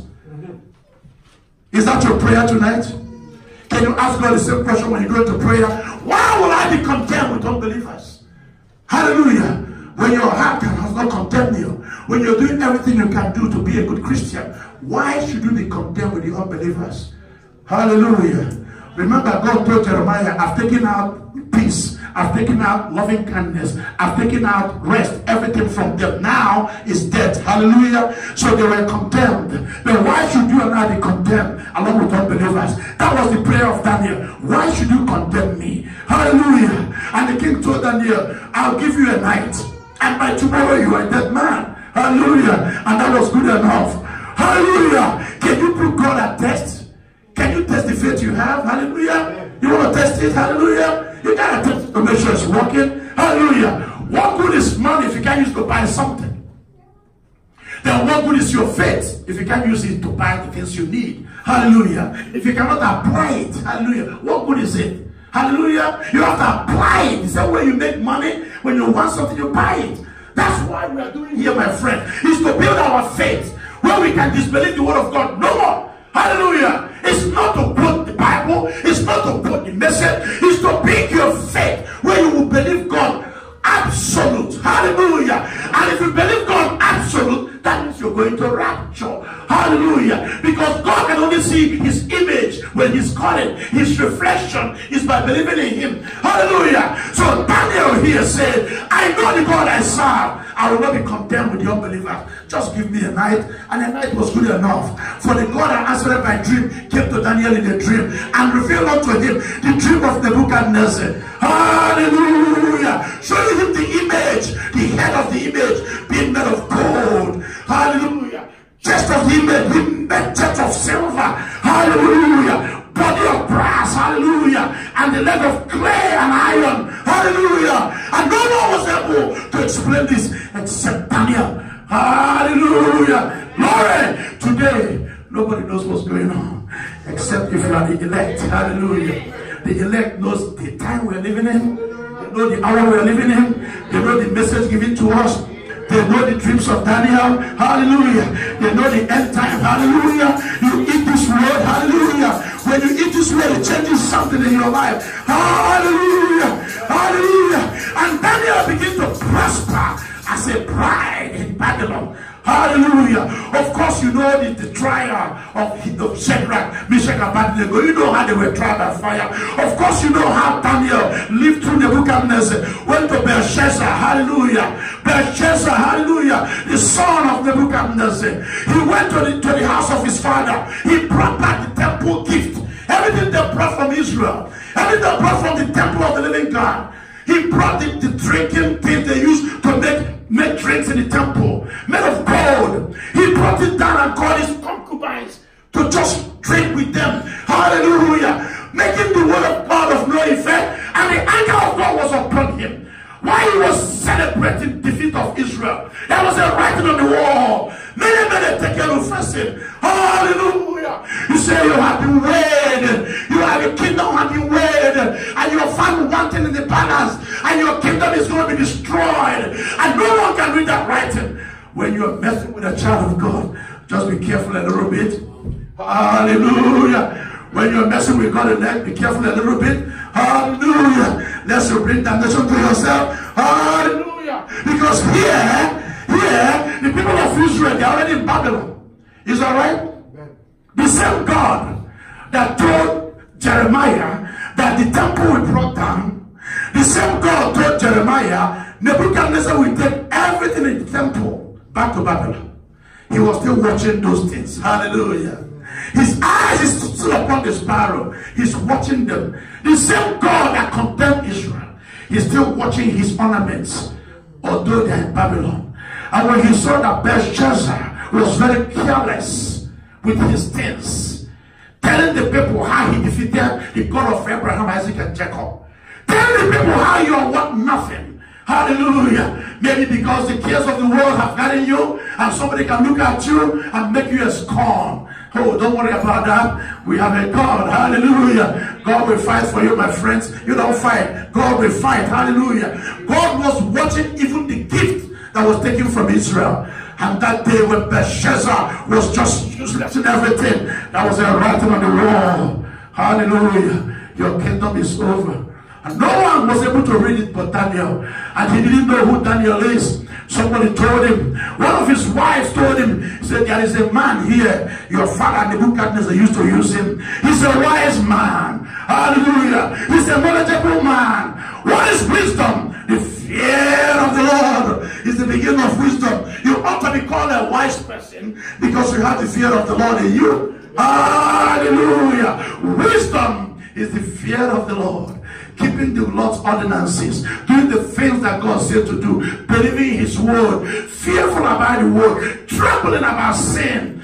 Is that your prayer tonight? Can you ask God the same question when you go into prayer? Why will I be condemned with unbelievers? Hallelujah. When your heart has not condemned you, when you're doing everything you can do to be a good Christian, why should you be condemned with the unbelievers? Hallelujah. Remember, God told Jeremiah, I've taken out peace, I've taken out loving kindness, I've taken out rest, everything from them now is dead. Hallelujah. So they were condemned. Then why should you and I be condemned along with unbelievers? That was the prayer of Daniel. Why should you condemn me? Hallelujah. And the king told Daniel, I'll give you a night, and by tomorrow you are a dead man. Hallelujah. And that was good enough. Hallelujah. Can you put God at test? Can you test the faith you have? Hallelujah. You want to test it? Hallelujah. You gotta test it to make sure it's working. Hallelujah. What good is money if you can't use it to buy something? Then what good is your faith if you can't use it to buy the things you need? Hallelujah. If you cannot apply it, hallelujah, what good is it? Hallelujah. You have to apply it. The same way you make money, when you want something, you buy it. That's why we are doing here, my friend, is to build our faith where we can disbelieve the word of God no more. Hallelujah. It's not to quote the Bible. It's not to quote the message. It's to pick your faith where you will believe God absolute. Hallelujah. And if you believe God absolute, that means you're going to rapture. Hallelujah. Because God can only see his image when he's calling. His reflection is by believing in him. Hallelujah. So Daniel here said, I know the God I serve. I will not be condemned with the unbelievers. Just give me a night. And the night was good enough. For the God that answered my dream came to Daniel in a dream and revealed unto him the dream of Nebuchadnezzar. Hallelujah. Showing him the image, the head of the image being made of gold. Hallelujah. Chest of the image being made chest of silver. Hallelujah. Body of brass. Hallelujah. And the leg of clay and iron. Hallelujah. And no one was able to explain this except Daniel. Hallelujah. Glory. Today, nobody knows what's going on except if you are the elect. Hallelujah. The elect knows the time we're living in. They know the hour we're living in. They know the message given to us. They know the dreams of Daniel. Hallelujah. They know the end time. Hallelujah. You eat this word. Hallelujah. When you eat this word, it changes something in your life. Hallelujah. Hallelujah. And Daniel begins to prosper as a bride in Babylon. Hallelujah. Of course, you know the trial of Shadrach, Meshach, and Abednego. You know how they were tried by fire. Of course, you know how Daniel lived through Nebuchadnezzar, went to Belshazzar. Hallelujah. Belshazzar, hallelujah, the son of Nebuchadnezzar. He went to the house of his father. He brought back the temple gift. Everything they brought from Israel. Everything they brought from the temple of the living God. He brought the drinking things they used to make drinks in the temple, made of gold. He brought it down and called his concubines to just drink with them. Hallelujah. Making the word of God of no effect. And the anger of God was upon him. While he was celebrating the defeat of Israel, there was a writing on the wall Many take care of fasting. Hallelujah. You say you have been waiting. You have a kingdom have been waiting. And you are found wanting in the palace. And your kingdom is going to be destroyed. And no one can read that writing. When you are messing with a child of God, just be careful a little bit. Hallelujah. When you're messing with God elect, be careful a little bit. Hallelujah. Lest you bring damnation to yourself. Hallelujah. Because here, the people of Israel, they're already in Babylon. Is that right? The same God that told Jeremiah that the temple will be brought down, the same God told Jeremiah, Nebuchadnezzar will take everything in the temple back to Babylon. He was still watching those things. Hallelujah. His eyes is still upon the sparrow. He's watching them. The same God that condemned Israel, he's still watching his ornaments, although they are in Babylon. And when he saw that Belshazzar was very careless with his things, telling the people how he defeated the God of Abraham, Isaac, and Jacob, telling the people how you are worth nothing. Hallelujah. Maybe because the cares of the world have gotten you, and somebody can look at you and make you a scorn. Oh, don't worry about that. We have a God. Hallelujah. God will fight for you, my friends. You don't fight. God will fight. Hallelujah. God was watching even the gift that was taken from Israel. And that day when Belshazzar was just useless in everything, that was a writing on the wall. Hallelujah. Your kingdom is over. And no one was able to read it but Daniel. And he didn't know who Daniel is. Somebody told him, one of his wives told him, he said, there is a man here, your father Nebuchadnezzar used to use him. He's a wise man. Hallelujah. He's a knowledgeable man. What is wisdom? The fear of the Lord is the beginning of wisdom. You ought to be called a wise person because you have the fear of the Lord in you. Hallelujah. Wisdom is the fear of the Lord. Keeping the Lord's ordinances, doing the things that God said to do, believing his word, fearful about the word, trembling about sin.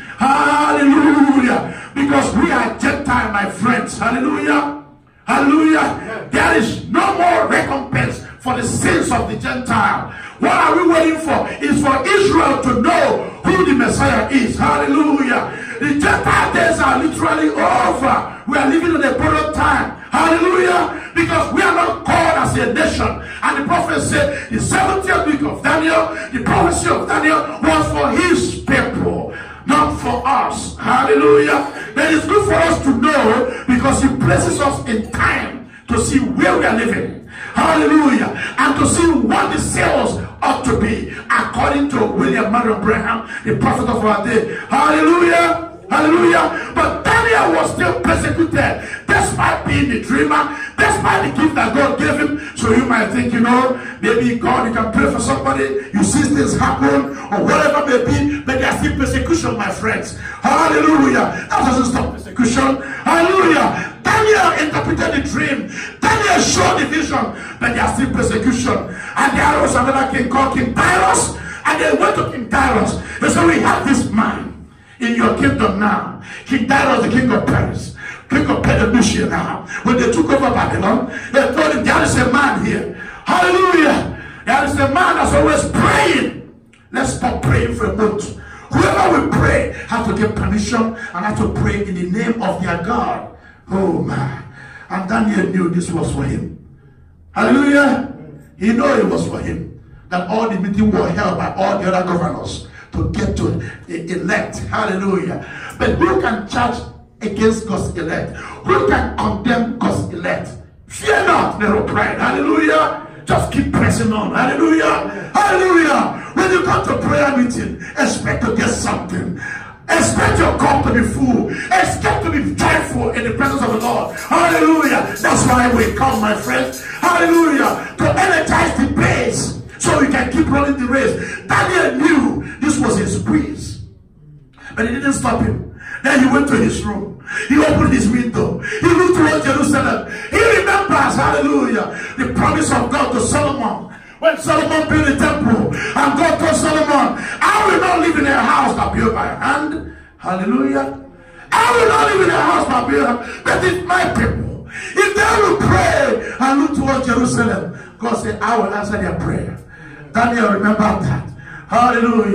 Hallelujah. Because we are Gentile, my friends. Hallelujah. Hallelujah. There is no more recompense for the sins of the Gentile. What are we waiting for? Is for Israel to know who the Messiah is. Hallelujah. The Gentile days are literally over. We are living in a borrowed time. Hallelujah. Because we are not called as a nation. And the prophet said the 70th week of Daniel, the prophecy of Daniel was for his people, not for us. Hallelujah. But it's good for us to know because he places us in time to see where we are living. Hallelujah. And to see what the sales ought to be according to William Marion Branham, the prophet of our day. Hallelujah. Hallelujah. But Daniel was still persecuted despite being the dreamer, despite the gift that God gave him. So you might think, you know, maybe God, you can pray for somebody, you see things happen, or whatever may be, but there's still persecution, my friends. Hallelujah. That doesn't stop persecution. Hallelujah. Daniel interpreted the dream. Daniel showed the vision, but there's still persecution. And there was another king called King Darius, and they went to King Darius. They said, we have this man in your kingdom now. King Darius, the king of Paris, king of Pedalusia now. When they took over Babylon, they told him, there is a man here. Hallelujah. There is a man that's always praying. Let's stop praying for a month. Whoever will pray has to get permission and have to pray in the name of their God. Oh man. And Daniel knew this was for him. Hallelujah. He knew it was for him. That all the meetings were held by all the other governors to get to elect. Hallelujah. But who can charge against God's elect? Who can condemn God's elect? Fear not, they replied. Hallelujah. Just keep pressing on. Hallelujah. Hallelujah. When you come to prayer meeting, expect to get something. Expect your cup to be full. Expect to be joyful in the presence of the Lord. Hallelujah. That's why we come, my friends. Hallelujah. To energize the base so we can keep running the race. Daniel knew this was his quiz. But it didn't stop him. Then he went to his room. He opened his window. He looked towards Jerusalem. He remembers, hallelujah, the promise of God to Solomon. When Solomon built the temple, and God told Solomon, I will not live in a house that built by hand. Hallelujah. I will not live in a house that built by hand. But if my people, if they will pray and look towards Jerusalem, God said, I will answer their prayer. Daniel remembered that. Hallelujah.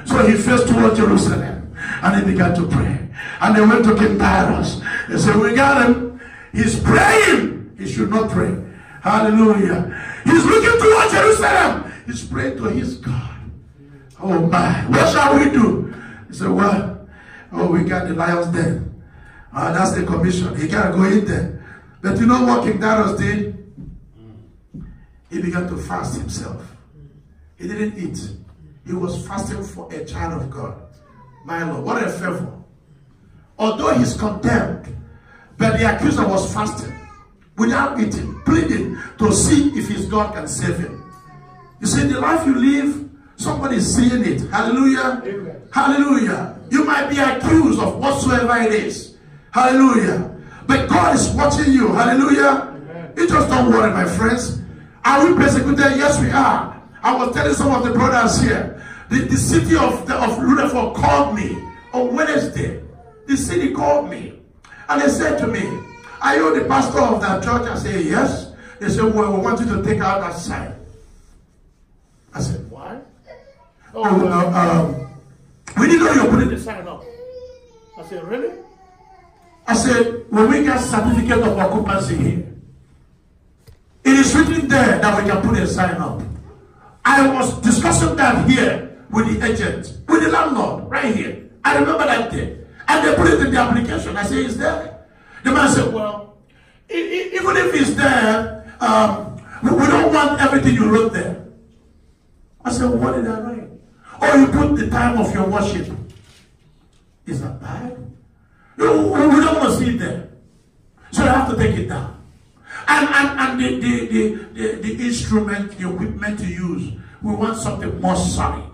So he faced toward Jerusalem and he began to pray. And they went to King Darius. They said, we got him. He's praying. He should not pray. Hallelujah. He's looking toward Jerusalem. He's praying to his God. Oh my, what shall we do? He said, well, we got the lions there. That's the commission. He can't go in there. But you know what King Darius did? He began to fast himself. He didn't eat. He was fasting for a child of God. My Lord, what a favor. Although he's condemned, but the accuser was fasting without eating, pleading to see if his God can save him. You see, the life you live, somebody is seeing it. Hallelujah. Amen. Hallelujah. You might be accused of whatsoever it is. Hallelujah. But God is watching you. Hallelujah. Amen. You just don't worry, my friends. Are we persecuted? Yes, we are. I was telling some of the brothers here, the city of Rutherford called me on Wednesday. The city called me and they said to me, are you the pastor of that church? I said, yes. They said, well, we want you to take out that sign. I said, what? Oh, we didn't know you were putting the sign up. I said, really? I said, when we get certificate of occupancy here, it is written there that we can put a sign up. I was discussing that here with the agent, with the landlord, right here. I remember that day. And they put it in the application. I said, it's there. The man said, well, even if it's there, we don't want everything you wrote there. I said, well, what did I write? Oh, you put the time of your worship. Is that bad? We don't want to see it there. So you have to take it down. And the instrument, the equipment to use, we want something more solid.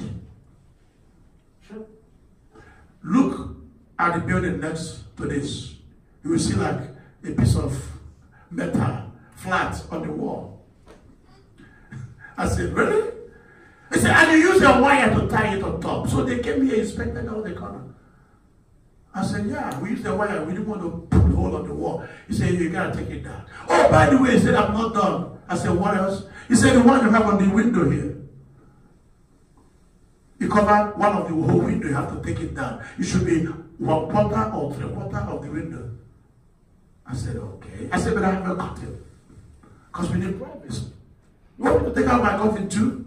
Look at the building next to this. You will see like a piece of metal flat on the wall. I said, really? They said, and you use a wire to tie it on top. So they came here, inspected all the corner. I said, yeah, we used the wire. We didn't want to put the hole on the wall. He said, you got to take it down. Oh, by the way, he said, I'm not done. I said, what else? He said, the one you have on the window here. You cover one of the whole window, you have to take it down. It should be 1/4 or 3/4 of the window. I said, okay. I said, but I have a curtain. Because we need privacy. You want me to take out my curtain too?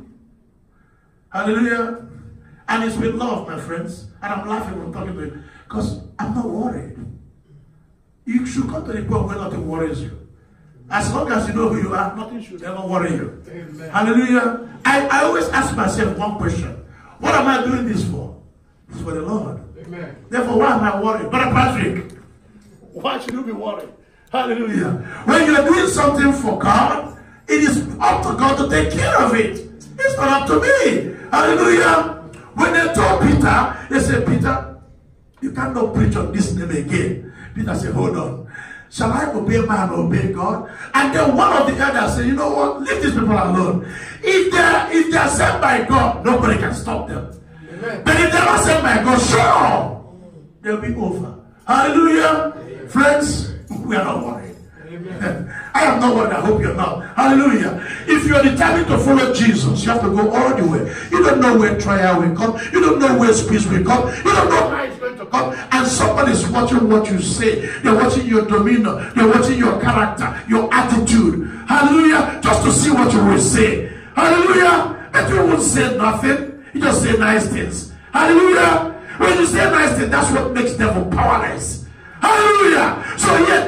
Hallelujah. And it's with love, my friends. And I'm laughing when I'm talking to you. Because I'm not worried. You should come to the point where nothing worries you. As long as you know who you are, nothing should ever worry you. Amen. Hallelujah. I always ask myself one question. What am I doing this for? It's for the Lord. Amen. Therefore, why am I worried? Brother Patrick, why should you be worried? Hallelujah. When you are doing something for God, it is up to God to take care of it. It's not up to me. Hallelujah. When they told Peter, they said, Peter, you cannot preach on this name again. Peter said, hold on. Shall I obey man or obey God? And then one of the elders said, you know what? Leave these people alone. If they are sent by God, nobody can stop them. Amen. But if they are sent by God, sure, they'll be over. Hallelujah. Amen. Friends, we are not worried. I am not worried. I hope you're not. Hallelujah. If you're determined to follow Jesus, you have to go all the way. You don't know where trial will come. You don't know where peace will come. You don't know how it's going to come. And somebody's watching what you say. They're watching your demeanor. They're watching your character, your attitude. Hallelujah. Just to see what you will say. Hallelujah. But you won't say nothing. You just say nice things. Hallelujah. When you say nice things, that's what makes devil powerless. Hallelujah. So here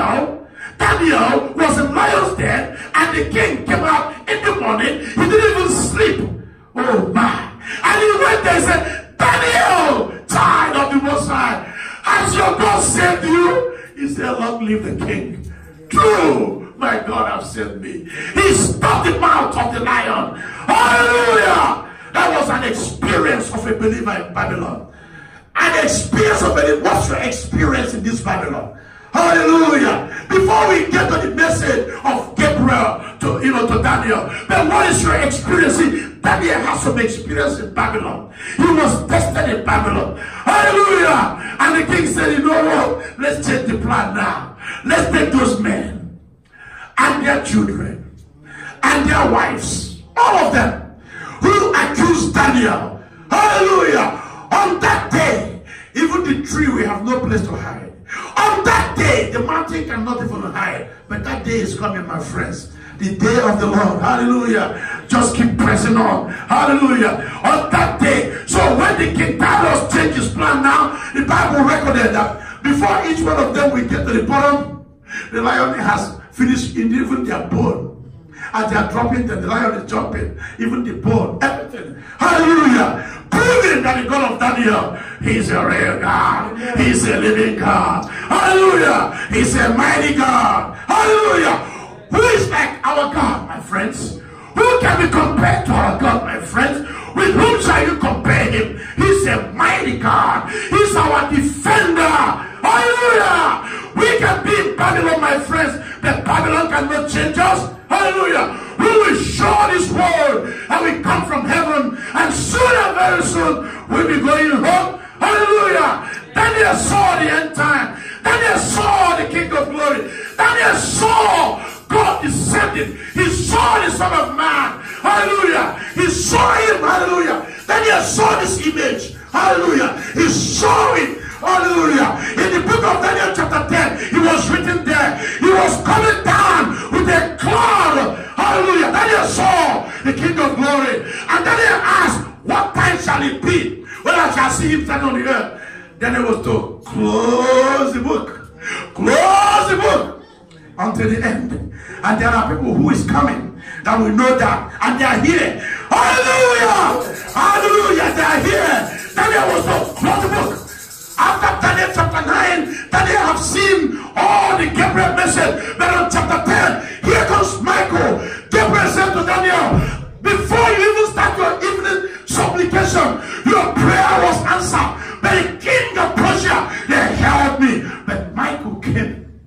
Daniel was in lion's den, and the king came out in the morning. He didn't even sleep. Oh my. And he went there and said, Daniel, child of the Most High, has your God saved you? He said, long live the king. True, my God has saved me. He stopped the mouth of the lion. Hallelujah. That was an experience of a believer in Babylon. An experience of a believer. What's your experience in this Babylon? Hallelujah. Before we get to the message of Gabriel to Daniel, but what is your experience? Daniel has some experience in Babylon. He was tested in Babylon. Hallelujah. And the king said, you know what? Let's change the plan now. Let's take those men and their children and their wives, all of them, who accused Daniel Hallelujah. On that day, even the tree will have no place to hide. On that day, the mountain cannot even hide. But that day is coming, my friends. The day of the Lord. Hallelujah. Just keep pressing on. Hallelujah. On that day. So when the king Darius changed his plan now, the Bible recorded that before each one of them will get to the bottom, the lion has finished in even their bone. As they are dropping them, the lion is jumping. Even the bone, everything. Hallelujah. Proving that the God of Daniel, he's a real God. He's a living God. Hallelujah. He's a mighty God. Hallelujah. Who is like our God, my friends? Who can be compared to our God, my friends? With whom shall you compare him? He's a mighty God. He's our defender. Hallelujah. We can be in Babylon, my friends, but Babylon cannot change us. Hallelujah. We will show this world and we come from heaven, and soon and very soon we'll be going home. Hallelujah. Daniel saw the end time. Daniel saw the King of Glory. Daniel saw God descending. He saw the Son of Man. Hallelujah. He saw him. Hallelujah. Daniel saw this image. Hallelujah. He saw it. Hallelujah. In the book of Daniel chapter 10, it was written there. He was coming down with a cloud. Hallelujah. Daniel saw the King of Glory. And Daniel asked, what time shall it be when I shall see him stand on the earth? Then it was to close the book. Close the book until the end. And there are people who is coming that will know that. And they are here. Hallelujah. Hallelujah. They are here. Daniel was to close the book. After Daniel chapter 9, Daniel have seen all the Gabriel message. But on chapter 10, here comes Michael. Gabriel said to Daniel, before you even start your evening supplication, your prayer was answered. But the king of Persia, they held me. But Michael came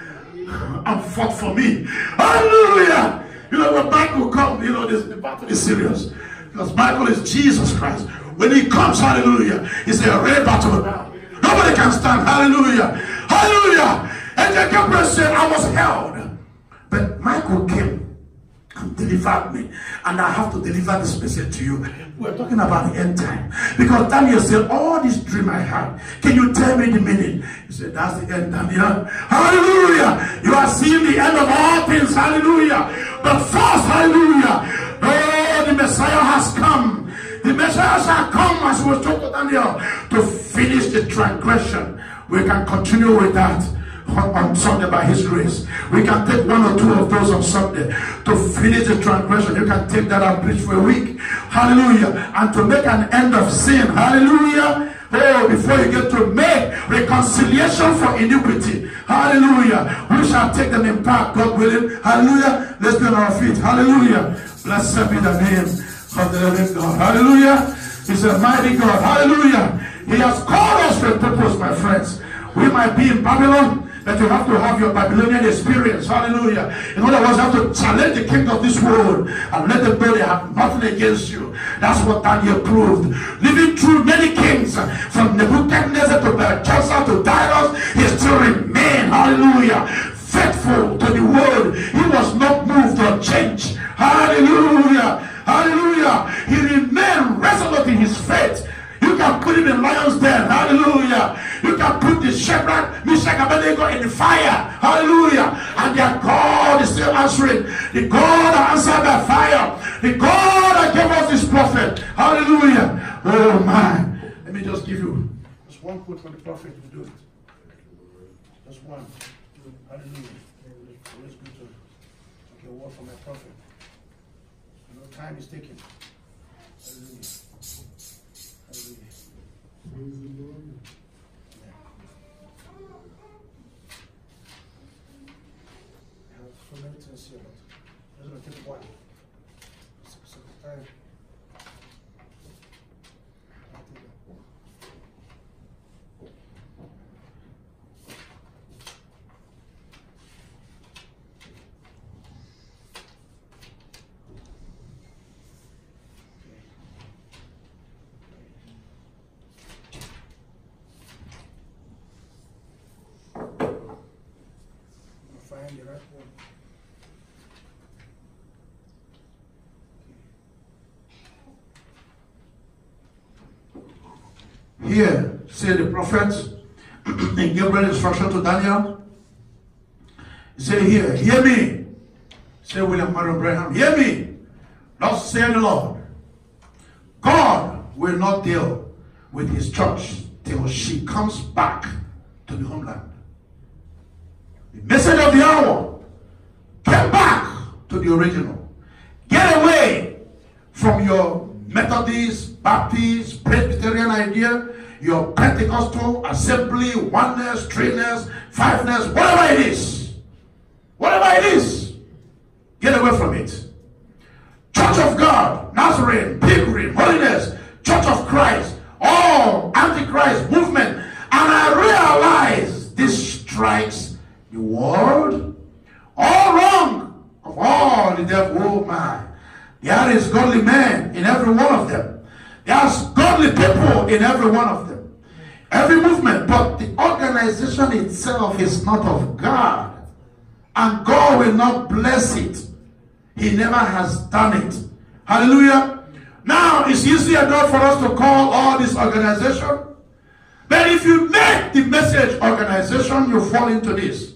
and fought for me. Hallelujah. You know, when Michael comes, you know, the battle is serious. Because Michael is Jesus Christ. When he comes, hallelujah, it's a real battle now. Nobody can stand. Hallelujah. Hallelujah. And the Gabriel said, I was held. But Michael came and delivered me. And I have to deliver this message to you. We're talking about the end time. Because Daniel said, all this dream I had, can you tell me the meaning? He said, that's the end, Daniel. Hallelujah. You are seeing the end of all things. Hallelujah. But first, hallelujah. Oh, the Messiah has come. The Messiah shall come, as we talked to Daniel, to finish the transgression. We can continue with that on Sunday by his grace. We can take one or two of those on Sunday to finish the transgression. You can take that and preach for a week. Hallelujah. And to make an end of sin. Hallelujah. Oh, before you get to make reconciliation for iniquity. Hallelujah. We shall take them in part, God willing. Hallelujah. Let's be on our feet. Hallelujah. Blessed be the name of the living God. Hallelujah. He's a mighty God. Hallelujah. He has called us for a purpose, my friends. We might be in Babylon, but you have to have your Babylonian experience. Hallelujah. In other words, you have to challenge the king of this world and let them know they have nothing against you. That's what Daniel proved. Living through many kings, from Nebuchadnezzar to Belshazzar to Darius, he still remained, hallelujah, faithful to the word. He was not moved or changed. Hallelujah. Hallelujah. He remained resolute in his faith. You can put him in lion's den. Hallelujah. You can put the Shadrach, Meshach, and Abednego in the fire. Hallelujah. And their God is still answering. The God that answered by fire. The God that gave us this prophet. Hallelujah. Oh man. Let me just give you just one quote from the prophet to do it. Just one. Hallelujah. Always good to take a word from my prophet. No time is taken. Hallelujah. Hallelujah. Praise the Lord. Yeah. I have so many things here, but I'm just going to take one. Time. Find the right one. Here, say the prophet in Gabriel instruction to Daniel. Say here, hear me. Say William Marion Branham, hear me. Thus say the Lord. God will not deal with his church till she comes back to the homeland. The message of the hour, get back to the original. Get away from your Methodist, Baptist, Presbyterian idea, your Pentecostal, Assembly, Oneness, Threeness, Fiveness, whatever it is. Whatever it is, get away from it. Church of God, Nazarene, Pilgrim, Holiness, Church of Christ, all Antichrist movement. And I realize this strikes the world all wrong of all the devil. Oh my. There is godly men in every one of them. There's godly people in every one of them. Every movement, but the organization itself is not of God. And God will not bless it. He never has done it. Hallelujah. Now, it's easier enough for us to call all this organization. But if you make the message organization, you fall into this.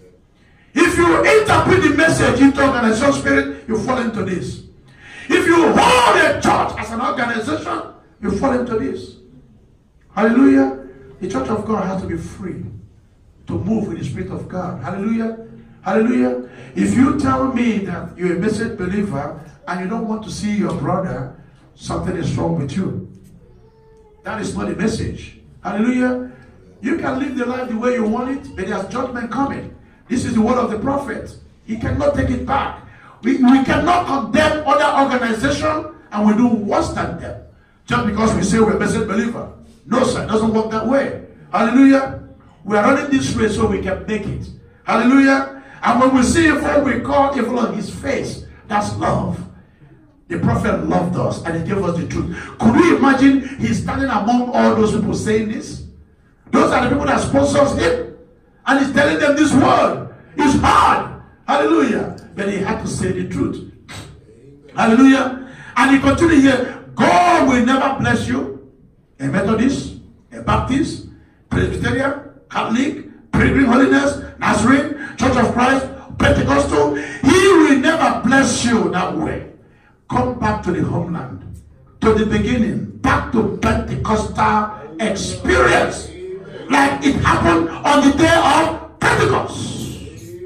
If you interpret the message into organization spirit, you fall into this. If you hold a church as an organization, you fall into this. Hallelujah. The church of God has to be free to move with the Spirit of God. Hallelujah. Hallelujah. If you tell me that you're a message believer and you don't want to see your brother, something is wrong with you. That is not a message. Hallelujah. You can live the life the way you want it, but there's judgment coming. This is the word of the prophet. He cannot take it back. We cannot condemn other organizations and we do worse than them just because we say we're a message believer. No, sir, it doesn't work that way. Hallelujah. We are running this race so we can make it. Hallelujah. And when we see evil, we call evil on his face. That's love. The prophet loved us and he gave us the truth. Could we imagine he's standing among all those people saying this? Those are the people that sponsors him. And he's telling them this word. It's hard. Hallelujah. But he had to say the truth. Hallelujah. And he continued here. God will never bless you. A Methodist, a Baptist, Presbyterian, Catholic, Pilgrim, Holiness, Nazarene, Church of Christ, Pentecostal. He will never bless you that way. Come back to the homeland, to the beginning, back to Pentecostal experience, like it happened on the day of Pentecost.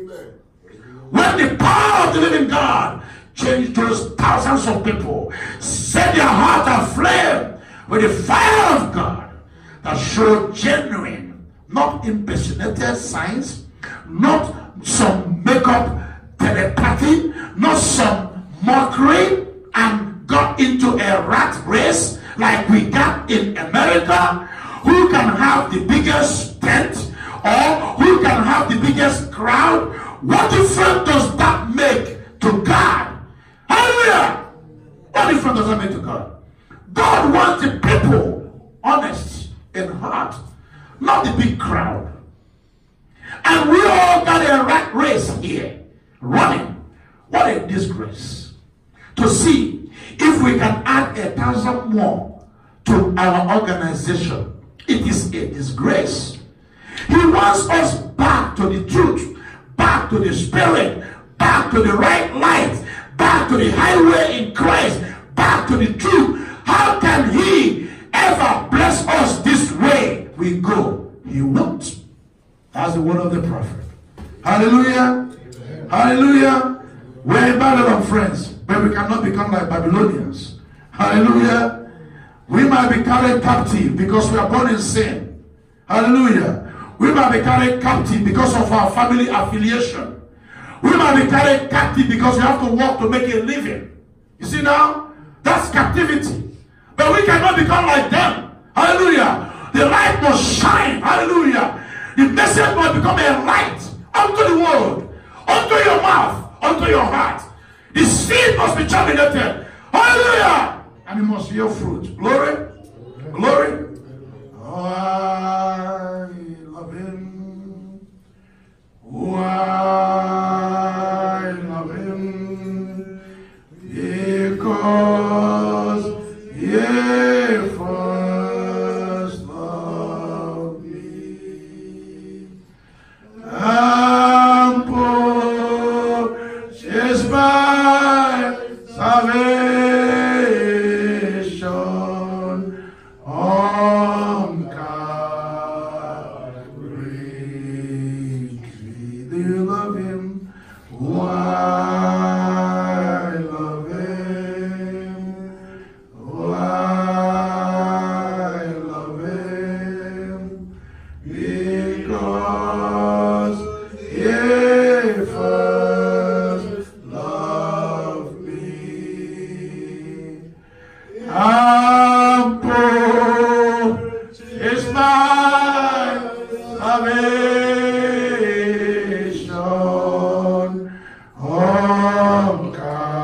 When the power of the living God changed those thousands of people, set their heart aflame with the fire of God that showed genuine, not impersonated signs, not some makeup telepathy, not some mockery, and got into a rat race like we got in America. Who can have the biggest tent or who can have the biggest crowd? What difference does that make to God? Hallelujah! What difference does that make to God? God wants the people honest in heart, not the big crowd. And we all got a rat race here running. What a disgrace to see if we can add 1,000 more to our organization. It is a disgrace. He wants us back to the truth, back to the spirit, back to the right light, back to the highway in Christ, back to the truth. How can he ever bless us this way we go? He won't. That's the word of the prophet. Hallelujah. Amen. Hallelujah. We're in Babylon, friends, but we cannot become like Babylonians. Hallelujah. We might be carried captive because we are born in sin. Hallelujah. We might be carried captive because of our family affiliation. We might be carried captive because we have to work to make a living. You see now? That's captivity. But we cannot become like them. Hallelujah. The light must shine. Hallelujah. The message must become a light unto the world, unto your mouth, unto your heart. The seed must be germinated. Hallelujah. And it must bear fruit. Glory. Glory. Oh, I love him. Oh, I love him. Because he first loved Ample is my salvation on Calvary.